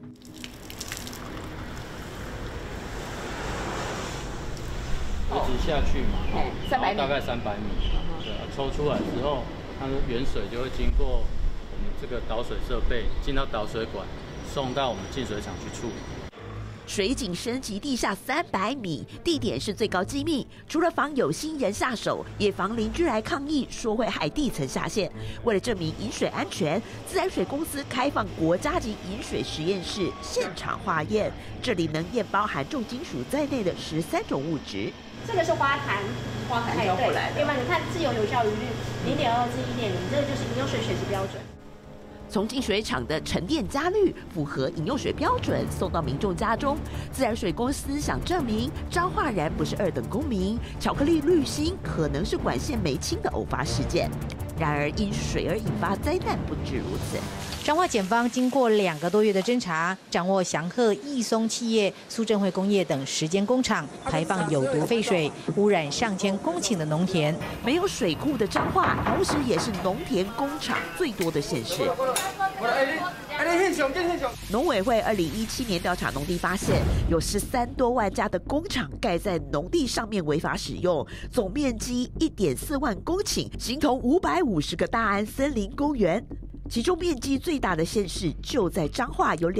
Speaker 18: 一直下去嘛，300米，大概300米，对啊，抽出来之后，它的原水就会经过我们这个导水设备，进到导水管，送到我们净水厂去处理。
Speaker 13: 水井升级地下300米，地点是最高机密，除了防有心人下手，也防邻居来抗议说会害地层下陷。为了证明饮水安全，自来水公司开放国家级饮水实验室现场化验，这里能验包含重金属在内的13种物质。
Speaker 20: 这个是花坛交回来的，对吗？你看自由有效余率0.2至1.0，这个就是饮用水水质标准。
Speaker 13: 从净水厂的沉淀加氯符合饮用水标准，送到民众家中。自来水公司想证明彰化人不是2等公民，巧克力滤芯可能是管线没清的偶发事件。然而因水而引发灾难不止如此。
Speaker 28: 彰化检方经过2个多月的侦查，掌握祥鹤、益松企业、苏振汇工业等10间工厂排放有毒废水，污染上千公顷的农田。
Speaker 13: 没有水库的彰化，同时也是农田工厂最多的县市。 农委会2017年调查农地发现，有13多万家的工厂盖在农地上面违法使用，总面积1.4万公顷，形同550个大安森林公园。其中面积最大的县市就在彰化，有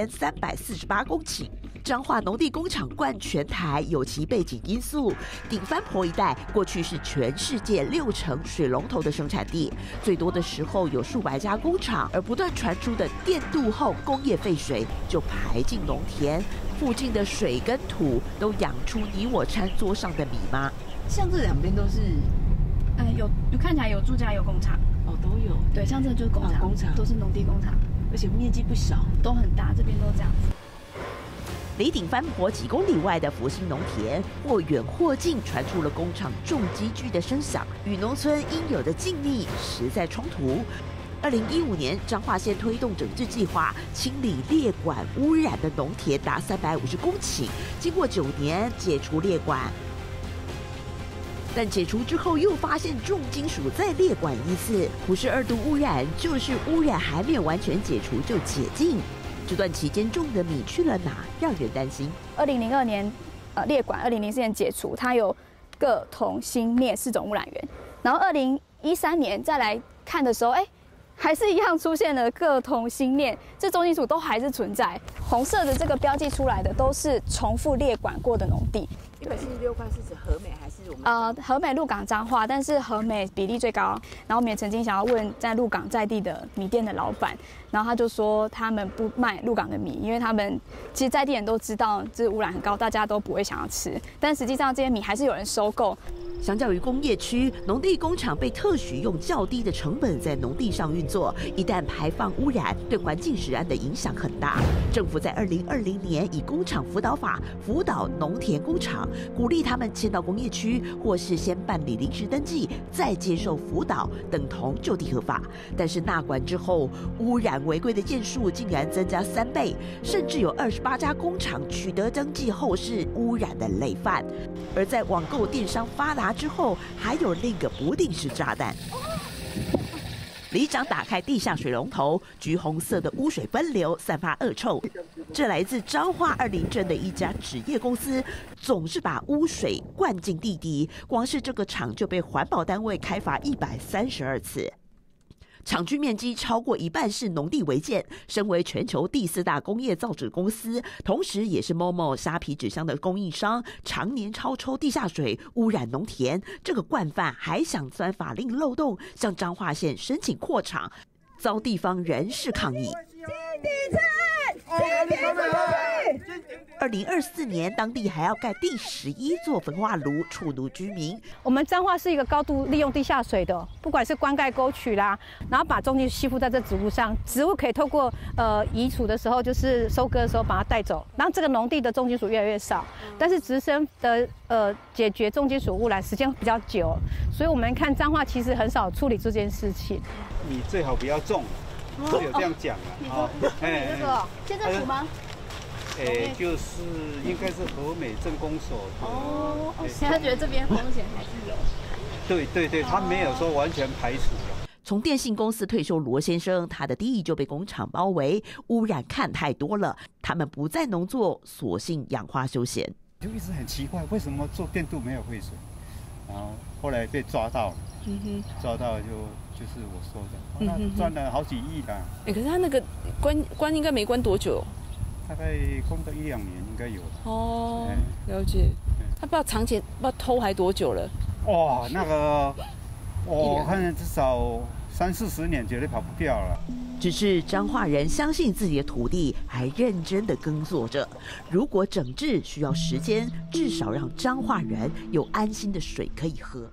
Speaker 13: 2348公顷。彰化农地工厂冠全台有其背景因素，顶番婆一带过去是全世界60%水龙头的生产地，最多的时候有数百家工厂，而不断传出的电镀后工业废水就排进农田，附近的水跟土都养出你我餐桌上的米吗？
Speaker 16: 像这两边都是，有看起来有住家有工厂哦，都有。对，像这就是工厂，工厂都是农地工厂，而且面积不小，都很大，这边都这样子。
Speaker 13: 离顶番婆几公里外的福兴农田，或远或近传出了工厂重机具的声响，与农村应有的静谧实在冲突。2015年，彰化县推动整治计划，清理列管污染的农田达350公顷，经过9年解除列管。但解除之后，又发现重金属在列管一次，不是2度污染，就是污染还没有完全解除就解禁。这段期间种的米去了哪，让人担心。
Speaker 5: 2002年列管，2004年解除，它有铬、铜、锌、镍4种污染源。然后2013年再来看的时候，还是一样出现了铬、铜、锌、镍，这重金属都还是存在。红色的这个标记出来的都是重复列管过的农地。
Speaker 16: 146块是指和美还是我们？
Speaker 5: 和美鹿港彰化，但是和美比例最高。然后我们也曾经想要问在鹿港在地的米店的老板，然后他就说他们不卖鹿港的米，因为他们其实在地人都知道这污染很高，大家都不会想要吃。但实际上这些米还是有人收购。
Speaker 13: 相较于工业区，农地工厂被特许用较低的成本在农地上运作，一旦排放污染，对环境食安的影响很大。政府在2020年以工厂辅导法辅导农田工厂，鼓励他们迁到工业区，或是先办理临时登记，再接受辅导，等同就地合法。但是纳管之后，污染违规的件数竟然增加3倍，甚至有28家工厂取得登记后是污染的累犯。而在网购电商发达之后，还有另一个不定时炸弹。里长打开地下水龙头，橘红色的污水分流，散发恶臭。这来自彰化二林镇的一家纸业公司，总是把污水灌进地底，光是这个厂就被环保单位开罚132次。厂区面积超过一半是农地违建，身为全球第4大工业造纸公司，同时也是 Momo 虾皮纸箱的供应商，常年超抽地下水，污染农田。这个惯犯还想钻法令漏洞，向彰化县申请扩厂，遭地方人士抗议。2024年，当地还要盖第11座焚化炉，触怒居民。
Speaker 5: 我们彰化是一个高度利用地下水的，不管是灌溉沟渠啦，然后把重金属吸附在这植物上，植物可以透过移除的时候，就是收割的时候把它带走，然后这个农地的重金属越来越少，但是直升的解决重金属污染时间比较久，所以我们看彰化其实很少处理这件事情。
Speaker 6: 你最好不要种。是有这样讲啊，
Speaker 5: 这个县政府吗？
Speaker 6: 就是应该是和美镇公所。
Speaker 5: 哦，他觉得这边风险还是有。
Speaker 6: 对，他没有说完全排除了。
Speaker 13: 从电信公司退休罗先生，他的地就被工厂包围，污染看太多了，他们不再农作，索性养花休闲。
Speaker 6: 就一直很奇怪，为什么做电镀没有废水？然后后来被抓到了，抓到就是我说的，那赚了好几亿的。
Speaker 16: 可是他那个关应该没关多久？
Speaker 6: 大概关个1-2年应该有。
Speaker 16: 哦，了解。他不知道藏钱，不知道偷还多久了。
Speaker 6: 哇，那个我看至少30-40年绝对跑不掉了。
Speaker 13: 只是彰化人相信自己的土地，还认真的耕作着。如果整治需要时间，至少让彰化人有安心的水可以喝。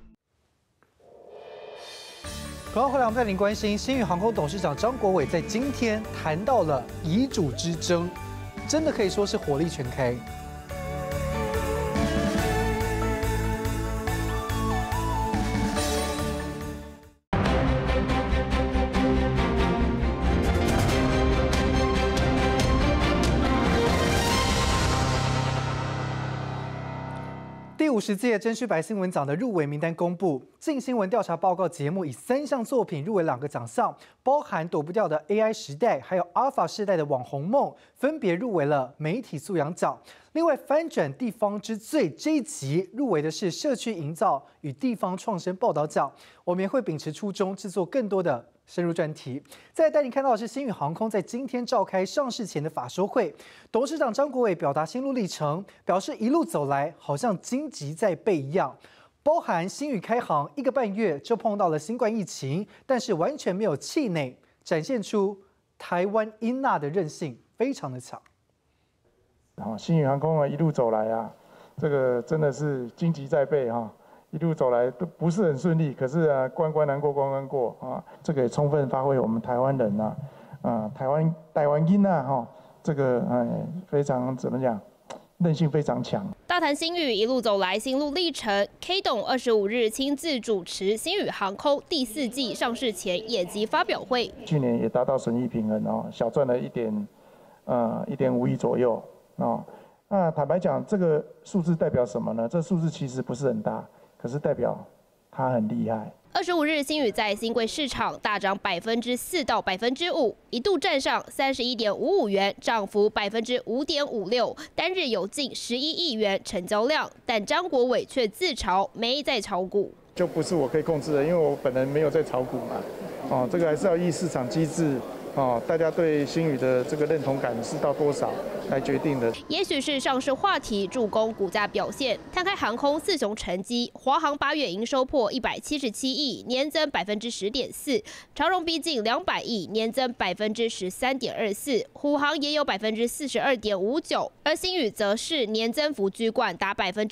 Speaker 1: 广告回来，我们带您关心星宇航空董事长张国伟在今天谈到了遗嘱之争，真的可以说是火力全开。第 50届真虚白新闻奖的入围名单公布，镜新闻调查报告节目以3项作品入围2个奖项，包含躲不掉的 AI 时代，还有 Alpha 世代的网红梦，分别入围了媒体素养奖。另外，翻转地方之最这一集入围的是社区营造与地方创生报道奖。我们也会秉持初衷，制作更多的深入专题。再带你看到的是星宇航空在今天召开上市前的法说会，董事长张国伟表达心路历程，表示一路走来好像荆棘在背一样，包含星宇开航1个半月就碰到了新冠疫情，但是完全没有气馁，展现出台湾英纳的韧性非常的强。
Speaker 4: 星宇航空啊，一路走来啊，这个真的是荆棘在背哈。一路走来都不是很顺利，可是啊，关关难过关关过啊，这个也充分发挥我们台湾人呐，台湾音呐哈，这个非常怎么讲，韧性非常强。
Speaker 7: 大谈星宇一路走来心路历程 ，K 董25日亲自主持星宇航空第4季上市前业绩发表会。
Speaker 4: 去年也达到损益平衡哦，小赚了1.5亿左右哦。那坦白讲，这个数字代表什么呢？这数字其实不是很大。可是代表他很厉害。
Speaker 7: 25日，星宇在新贵市场大涨4%到5%，一度站上31.55元，涨幅5.56%，单日有近11亿元成交量。但张国伟却自嘲没在炒股，
Speaker 4: 就不是我可以控制的，因为我本人没有在炒股嘛。这个还是要依市场机制。大家对星宇的这个认同感是到多少来决定的？
Speaker 7: 也许是上市话题助攻股价表现。摊开航空4雄成绩，华航8月营收破177亿，年增10.4%；长荣逼近200亿，年增13.24%；虎航也有42.59%，而星宇则是年增幅居冠，达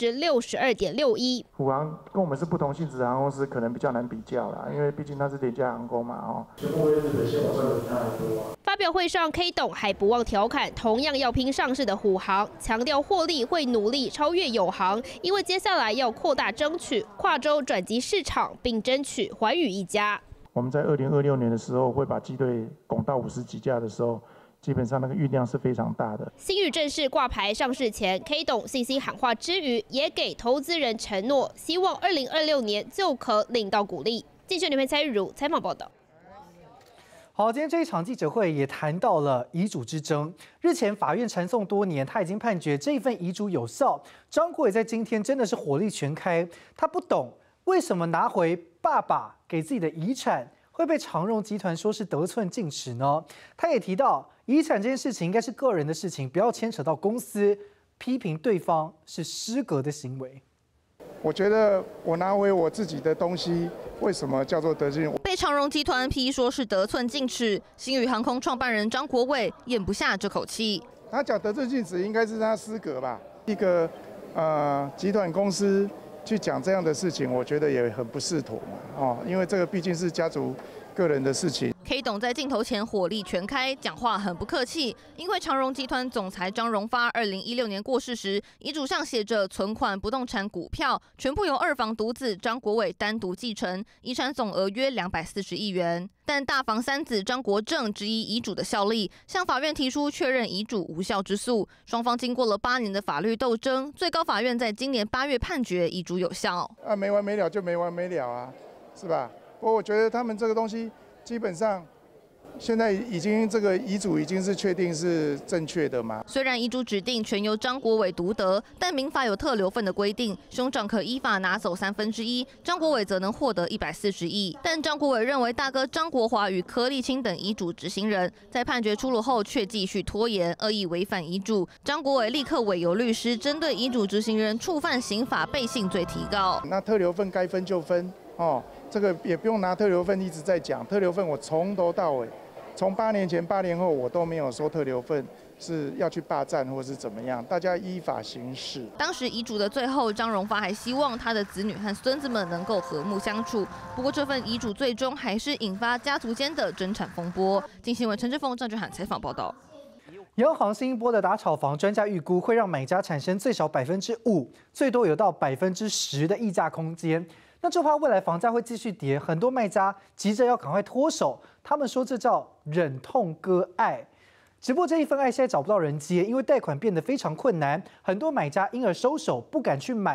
Speaker 7: 62.61%。
Speaker 4: 虎航跟我们是不同性质的航空公司，可能比较难比较啦，因为毕竟它是廉价航空嘛，全部为日本先赚的太多。
Speaker 7: 发表会上 ，K 董还不忘调侃同样要拼上市的虎航，强调获利会努力超越友航，因为接下来要扩大争取跨州转机市场，并争取寰宇一家。
Speaker 4: 我们在2026年的时候会把机队拱到50几架的时候，基本上那个运量是非常大的。
Speaker 7: 星宇正式挂牌上市前 ，K 董信心喊话之余，也给投资人承诺，希望2026年就可领到股利。记者刘培蔡玉如采访报道。
Speaker 1: 好，今天这一场记者会也谈到了遗嘱之争。日前法院缠讼多年，他已经判决这一份遗嘱有效。张国伟在今天真的是火力全开，他不懂为什么拿回爸爸给自己的遗产会被长荣集团说是得寸进尺呢？他也提到，遗产这件事情应该是个人的事情，不要牵扯到公司，批评对方是失格的行为。
Speaker 4: 我觉得我拿回我自己的东西，为什么叫做得寸？
Speaker 19: 被长荣集团批说是得寸进尺，星宇航空创办人张国伟咽不下这口气。
Speaker 4: 他讲得寸进尺，应该是他失格吧？一个集团公司去讲这样的事情，我觉得也很不适妥嘛。因为这个毕竟是家族个人的事情。
Speaker 19: K 董在镜头前火力全开，讲话很不客气。因为长荣集团总裁张荣发2016年过世时，遗嘱上写着存款、不动产、股票全部由2房独子张国伟单独继承，遗产总额约240亿元。但大房3子张国正质疑遗嘱的效力，向法院提出确认遗嘱无效之诉。双方经过了8年的法律斗争，最高法院在今年8月判决遗嘱有效。
Speaker 4: 没完没了就没完没了啊，是吧？不过我觉得他们这个东西基本上现在已经这个遗嘱已经是确定是正确的嘛。
Speaker 19: 虽然遗嘱指定全由张国伟独得，但民法有特留份的规定，兄长可依法拿走1/3，张国伟则能获得140亿。但张国伟认为大哥张国华与柯立青等遗嘱执行人在判决出炉后却继续拖延，恶意违反遗嘱。张国伟立刻委由律师针对遗嘱执行人触犯刑法背信罪提告。
Speaker 4: 那特留份该分就分这个也不用拿特留份一直在讲，特留份我从头到尾，从8年前8年后我都没有说特留份是要去霸占或是怎么样，大家依法行事。
Speaker 19: 当时遗嘱的最后，张荣发还希望他的子女和孙子们能够和睦相处。不过这份遗嘱最终还是引发家族间的争产风波。经新闻陈志峰、张俊涵采访报道。
Speaker 1: 央行新一波的打炒房，专家预估会让买家产生最少5%，最多有到10%的溢价空间。那就怕未来房价会继续跌，很多卖家急着要赶快脱手，他们说这叫忍痛割爱。只不过这一份爱现在找不到人接，因为贷款变得非常困难，很多买家因而收手，不敢去买。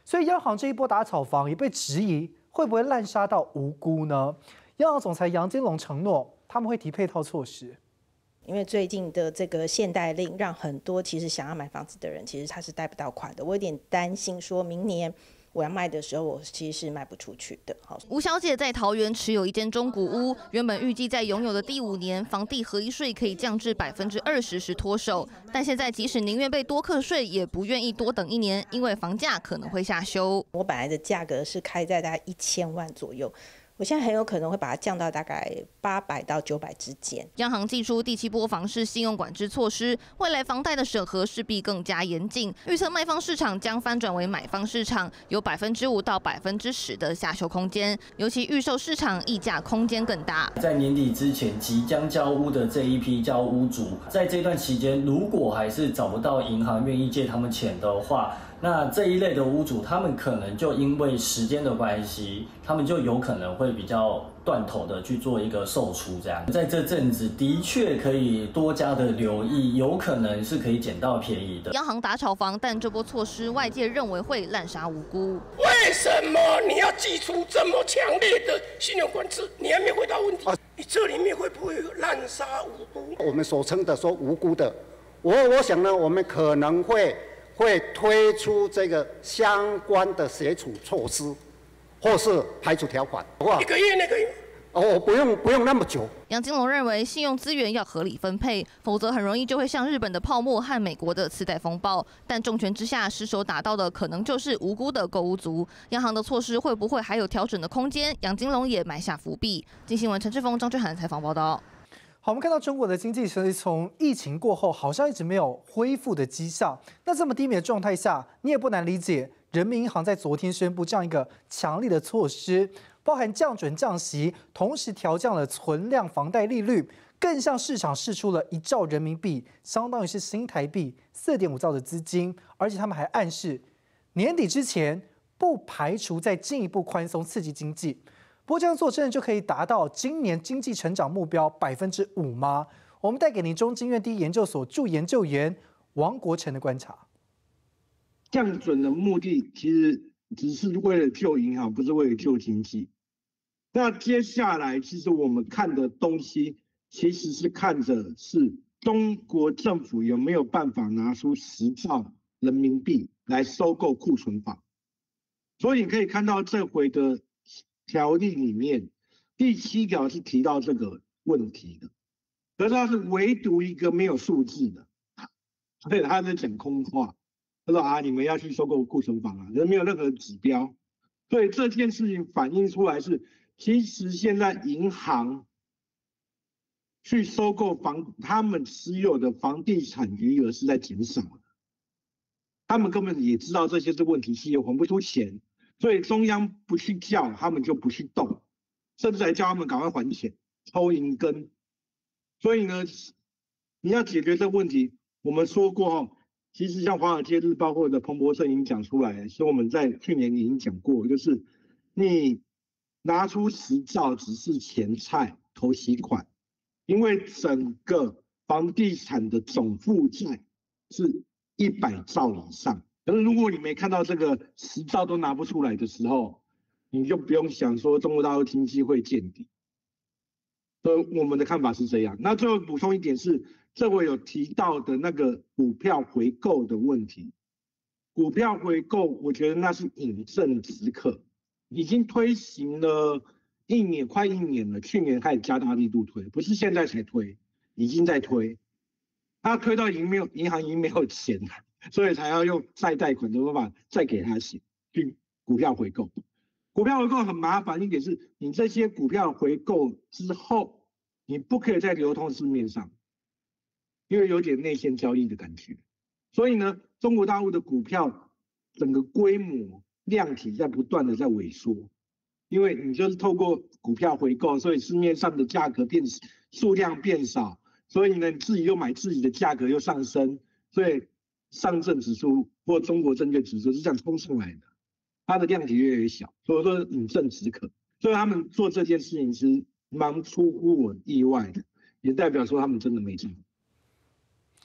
Speaker 1: 所以央行这一波打炒房也被质疑会不会滥杀到无辜呢？央行总裁杨金龙承诺他们会提配套措施。
Speaker 8: 因为最近的这个限贷令，让很多其实想要买房子的人，其实他是贷不到款的。我有点担心，说明年我要卖的时候，我其实是卖不出去的。
Speaker 19: 吴小姐在桃园持有一间中古屋，原本预计在拥有的第5年，房地合一税可以降至20%时脱手，但现在即使宁愿被多课税，也不愿意多等1年，因为房价可能会下修。
Speaker 8: 我本来的价格是开在大概1000万左右。我现在很有可能会把它降到大概800到900之间。
Speaker 19: 央行祭出第7波房市信用管制措施，未来房贷的审核势必更加严谨。预测卖方市场将翻转为买方市场，有5%到10%的下修空间，尤其预售市场溢价空间更大。
Speaker 9: 在年底之前即将交屋的这一批交屋族，在这段期间，如果还是找不到银行愿意借他们钱的话，那这一类的屋主，他们可能就因为时间的关系，他们就有可能会比较断头的去做一个售出，这样。在这阵子的确可以多加的留意，有可能是可以捡到便宜的。
Speaker 19: 央行打炒房，但这波措施外界认为会滥杀无辜。
Speaker 10: 为什么你要祭出这么强烈的信用管制？你还没回答问题。你这里面会不会有滥杀无辜？
Speaker 21: 我们所称的说无辜的，我想呢，我们可能会推出这个相关的协处措施，或是排除条款。
Speaker 10: 1个月那个月。
Speaker 21: 不用那么久。
Speaker 19: 杨金龙认为，信用资源要合理分配，否则很容易就会像日本的泡沫和美国的次贷风暴。但重拳之下，失手打到的可能就是无辜的购屋族。央行的措施会不会还有调整的空间？杨金龙也埋下伏笔。经新闻陈志峰、张俊涵采访报道。
Speaker 1: 好，我们看到中国的经济其实从疫情过后，好像一直没有恢复的迹象。那这么低迷的状态下，你也不难理解，人民银行在昨天宣布这样一个强力的措施，包含降准降息，同时调降了存量房贷利率，更向市场释出了1兆人民币，相当于是新台币4.5兆的资金。而且他们还暗示，年底之前不排除再进一步宽松刺激经济。不过这样做真的就可以达到今年经济成长目标5%吗？我们带给您中经院第一研究所助研究员王国成的观察。
Speaker 22: 降准的目的其实只是为了救银行，不是为了救经济。那接下来其实我们看的东西，其实是看着是中国政府有没有办法拿出10兆人民币来收购库存房。所以你可以看到这回的条例里面第7条是提到这个问题的，可是它是唯独一个没有数字的，所以他在讲空话。他说你们要去收购库存房人没有任何指标。所以这件事情反映出来是，其实现在银行去收购他们持有的房地产余额是在减少的。他们根本也知道这些是问题，企业还不出钱。所以中央不去叫，他们就不去动，甚至还叫他们赶快还钱，抽银根。所以呢，你要解决这个问题，我们说过其实像《华尔街日报》或者彭博社已经讲出来，所以我们在去年已经讲过，就是你拿出10兆只是前菜头期款，因为整个房地产的总负债是100兆以上。可是如果你没看到这个10兆都拿不出来的时候，你就不用想说中国大陆经济会见底。所以我们的看法是这样。那最后补充一点是，这回有提到的那个股票回购的问题。股票回购，我觉得那是饮鸩止渴，已经推行了快一年了。去年开始加大力度推，不是现在才推，已经在推。他推到银行已经没有钱了。所以才要用再贷款的方法再给他钱去股票回购。股票回购很麻烦一点是，你这些股票回购之后，你不可以在流通市面上，因为有点内线交易的感觉。所以呢，中国大陆的股票整个规模量体在不断的在萎缩，因为你就是透过股票回购，所以市面上的价格数量变少，所以呢，你自己又买自己的价格又上升，所以上证指数或中国证券指数是这样冲上来的，它的量体越来越小，所以说饮鸩止渴。所以他们做这件事情是蛮出乎我意外的，也代表说他们真的没做。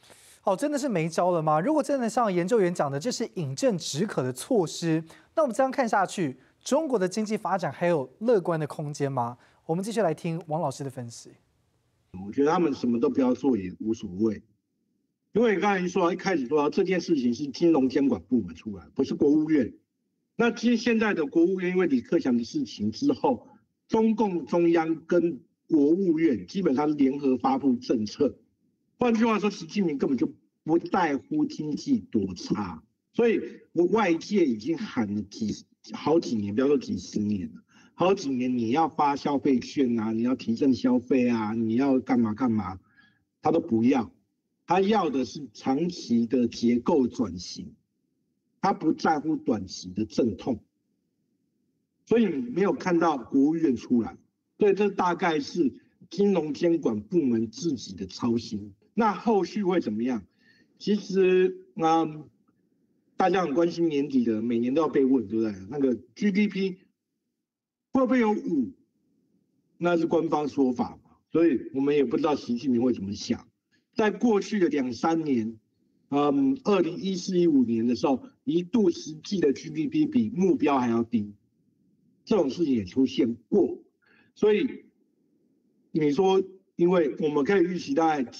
Speaker 1: 好，真的是没招了吗？如果真的像研究员讲的，这是饮鸩止渴的措施，那我们这样看下去，中国的经济发展还有乐观的空间吗？我们继续来听王老师的分析。
Speaker 22: 我觉得他们什么都不要做也无所谓，因为刚才说一开始说这件事情是金融监管部门出来，不是国务院。那其实现在的国务院因为李克强的事情之后，中共中央跟国务院基本上是联合发布政策。换句话说，习近平根本就不在乎经济多差，所以外界已经喊了好几年，不要说几十年了。好几年你要发消费券啊，你要提振消费啊，你要干嘛干嘛，他都不要，他要的是长期的结构转型，他不在乎短期的阵痛，所以你没有看到国务院出来，所以这大概是金融监管部门自己的操心。那后续会怎么样？其实大家很关心年底的，每年都要被问，对不对？那个 GDP。会不会有5？那是官方说法嘛，所以我们也不知道习近平会怎么想。在过去的2、3年，2014、15年的时候，一度实际的 GDP 比目标还要低，这种事情也出现过。所以你说，因为我们可以预期大概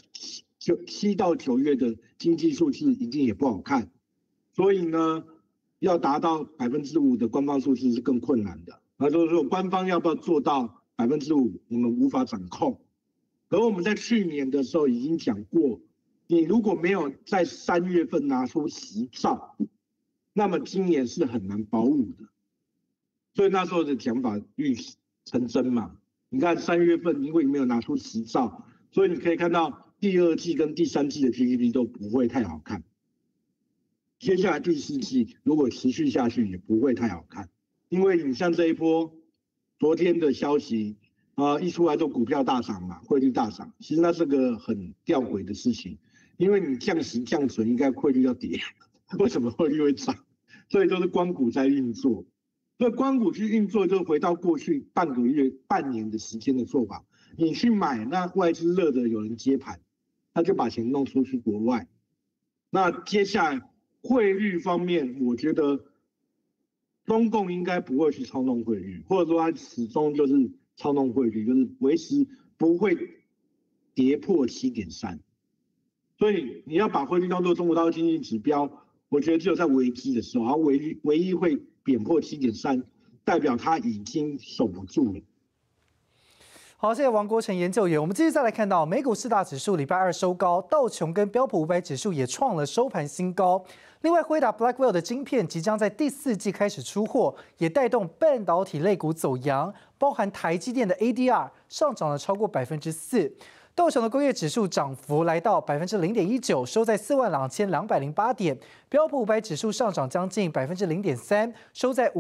Speaker 22: 7到9月的经济数字一定也不好看，所以呢，要达到5%的官方数字是更困难的。就是说，官方要不要做到5%，我们无法掌控。而我们在去年的时候已经讲过，你如果没有在3月份拿出10兆，那么今年是很难保5的。所以那时候的讲法预成真嘛。你看3月份因为没有拿出10兆，所以你可以看到第2季跟第3季的 GDP 都不会太好看。接下来第4季如果持续下去也不会太好看。因为你像这一波，昨天的消息一出来，就股票大涨嘛，汇率大涨。其实那是个很吊诡的事情，因为你降息降准，应该汇率要跌，为什么汇率会涨？所以都是光谷在运作。所以光谷去运作，就回到过去半个月、半年的时间的做法。你去买，那外资热的有人接盘，他就把钱弄出去国外。那接下来汇率方面，我觉得。中共应该不会去操弄汇率，或者说它始终就是操弄汇率，就是维持不会跌破7.3。所以你要把汇率当作中国大陆经济指标，我觉得只有在危机的时候，它唯一会贬破7.3，代表它已经守不住了。
Speaker 1: 好，谢谢王国成研究员。我们继续再来看到美股4大指数礼拜2收高，道琼跟标普500指数也创了收盘新高。另外，辉达 Blackwell 的晶片即将在第4季开始出货，也带动半导体类股走扬，包含台积电的 ADR 上涨了超过4%。道琼的工业指数涨幅来到0.19%，收在42208点；标普500指数上涨将近0.3%，收在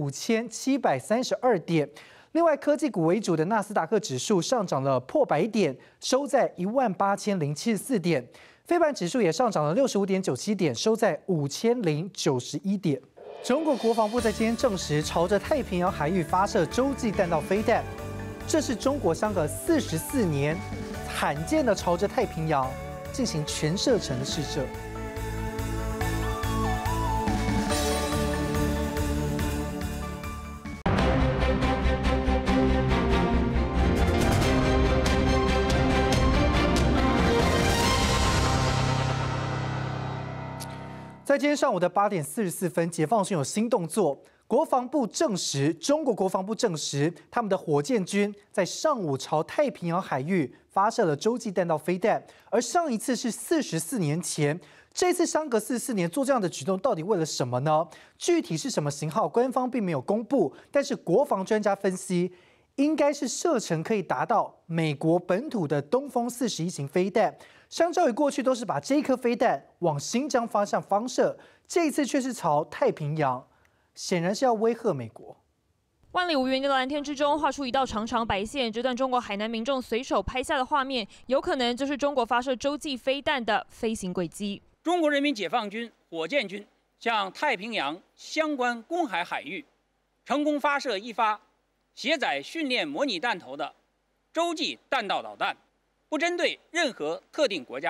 Speaker 1: 5732点。另外，科技股为主的纳斯达克指数上涨了破100点，收在18074点。非半指数也上涨了65.97点，收在5091点。中国国防部在今天证实，朝着太平洋海域发射洲际弹道飞弹，这是中国相隔44年罕见的朝着太平洋进行全射程的试射。在今天上午的8点44分，解放军有新动作。国防部证实，中国国防部证实，他们的火箭军在上午朝太平洋海域发射了洲际弹道飞弹，而上一次是44年前。这次相隔44年做这样的举动，到底为了什么呢？具体是什么型号，官方并没有公布，但是国防专家分析，应该是射程可以达到美国本土的东风41型飞弹。相较于过去都是把这一颗飞弹往新疆方向发射，这一次却是朝太平洋，显然是要威吓美国。
Speaker 2: 万里无云的蓝天之中画出一道长长白线，这段中国海南民众随手拍下的画面，有可能就是中国发射洲际飞弹的飞行轨迹。
Speaker 11: 中国人民解放军火箭军向太平洋相关公海海域成功发射一发携载训练模拟弹头的洲际弹道导弹，不针对任何特定国家和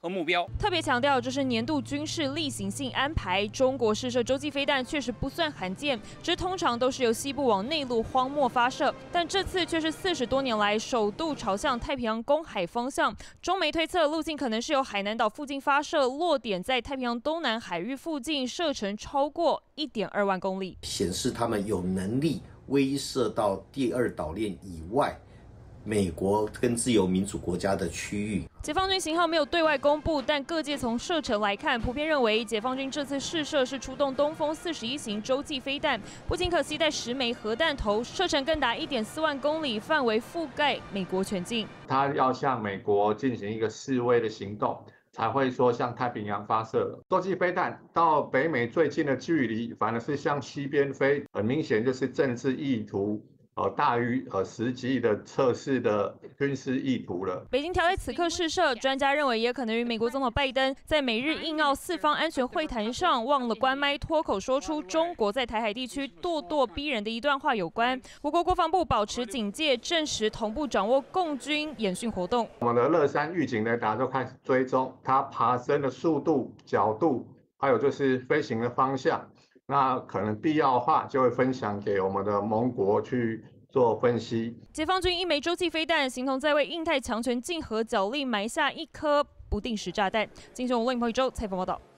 Speaker 11: 和目标。
Speaker 2: 特别强调，这是年度军事例行性安排。中国试射洲际飞弹确实不算罕见，只是通常都是由西部往内陆荒漠发射，但这次却是40多年来首度朝向太平洋公海方向。中媒推测，路径可能是由海南岛附近发射，落点在太平洋东南海域附近，射程超过1.2万公里，
Speaker 3: 显示他们有能力威慑到第2岛链以外美国跟自由民主国家的区域。
Speaker 2: 解放军型号没有对外公布，但各界从射程来看，普遍认为解放军这次试射是出动东风41型洲际飞弹，不仅可携带10枚核弹头，射程更达1.4万公里，范围覆盖美国全境。
Speaker 12: 他要向美国进行一个示威的行动，才会说向太平洋发射洲际飞弹到北美最近的距离，反而是向西边飞，很明显就是政治意图。大于实际的测试的军事意图了。
Speaker 2: 北京调在此刻试射，专家认为也可能与美国总统拜登在美日印澳4方安全会谈上忘了关麦，脱口说出中国在台海地区咄咄逼人的一段话有关。我国国防部保持警戒，证实同步掌握共军演训活动。
Speaker 12: 我们的乐山预警雷达就开始追踪它爬升的速度、角度，还有就是飞行的方向。那可能必要的话，就会分享给我们的盟国去做分析。
Speaker 2: 解放军一枚洲际飞弹，形同在为印太强权竞合角力埋下一颗不定时炸弹。金雄另一周采访报道。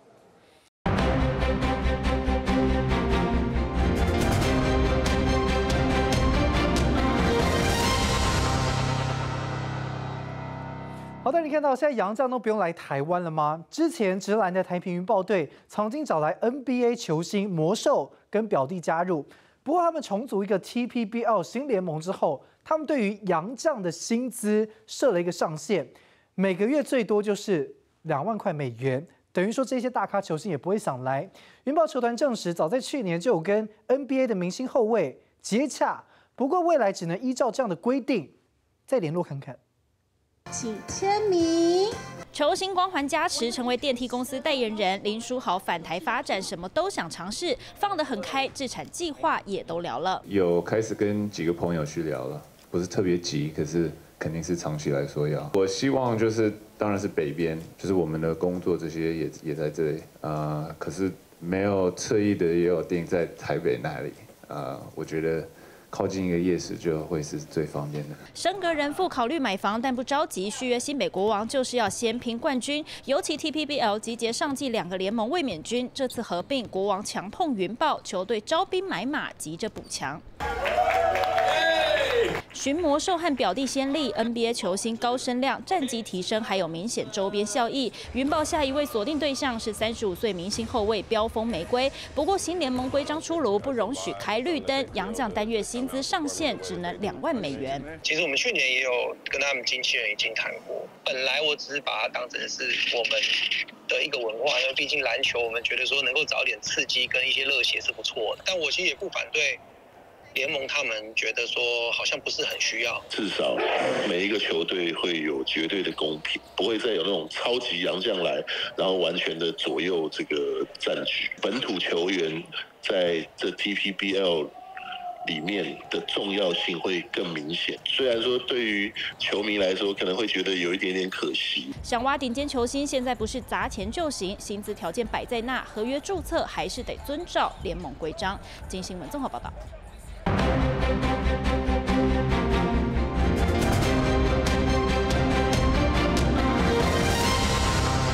Speaker 1: 好的，你看到现在洋将都不用来台湾了吗？之前直男的台平云豹队曾经找来 NBA 球星魔兽跟表弟加入，不过他们重组一个 TPBL 新联盟之后，他们对于洋将的薪资设了一个上限，每个月最多就是2万块美元，等于说这些大咖球星也不会想来。云豹球团证实，早在去年就有跟 NBA 的明星后卫接洽，不过未来只能依照这样的规定再联络看看。
Speaker 15: 请签名。球星光环加持，成为电梯公司代言人。林书豪返台发展，什么都想尝试，放得很开，置产计划也都聊了。
Speaker 23: 有开始跟几个朋友去聊了，不是特别急，可是肯定是长期来说要。我希望就是当然是北边，就是我们的工作这些也在这里可是没有侧翼的也有定在台北那里我觉得。靠近一个夜市就会是最方便的。
Speaker 15: 升格人富考虑买房，但不着急。续约新北国王就是要先拼冠军，尤其 TPBL 集结上季2个联盟卫冕军，这次合并国王强碰云豹，球队招兵买马，急着补强。寻魔兽和表弟先例 ，NBA 球星高声量、战绩提升，还有明显周边效益。云豹下一位锁定对象是35岁明星后卫飙风玫瑰。不过新联盟规章出炉，不容许开绿灯，洋将单月薪资上限只能2万美元。
Speaker 24: 其实我们去年也有跟他们经纪人已经谈过，本来我只是把它当成是我们的一个文化，因为毕竟篮球我们觉得说能够找点刺激跟一些热血是不错的，但我其实也不反对。联盟他们觉得说好像不是很需要，
Speaker 25: 至少每一个球队会有绝对的公平，不会再有那种超级洋将来，然后完全的左右这个战局。本土球员在这 TPBL 里面的重要性会更明显。虽然说对于球迷来说可能会觉得有一点点可惜。
Speaker 15: 想挖顶尖球星，现在不是砸钱就行，薪资条件摆在那，合约注册还是得遵照联盟规章。金新闻综合报道。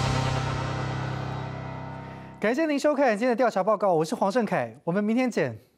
Speaker 1: 感谢您收看今天的调查报告，我是黄胜凯，我们明天见。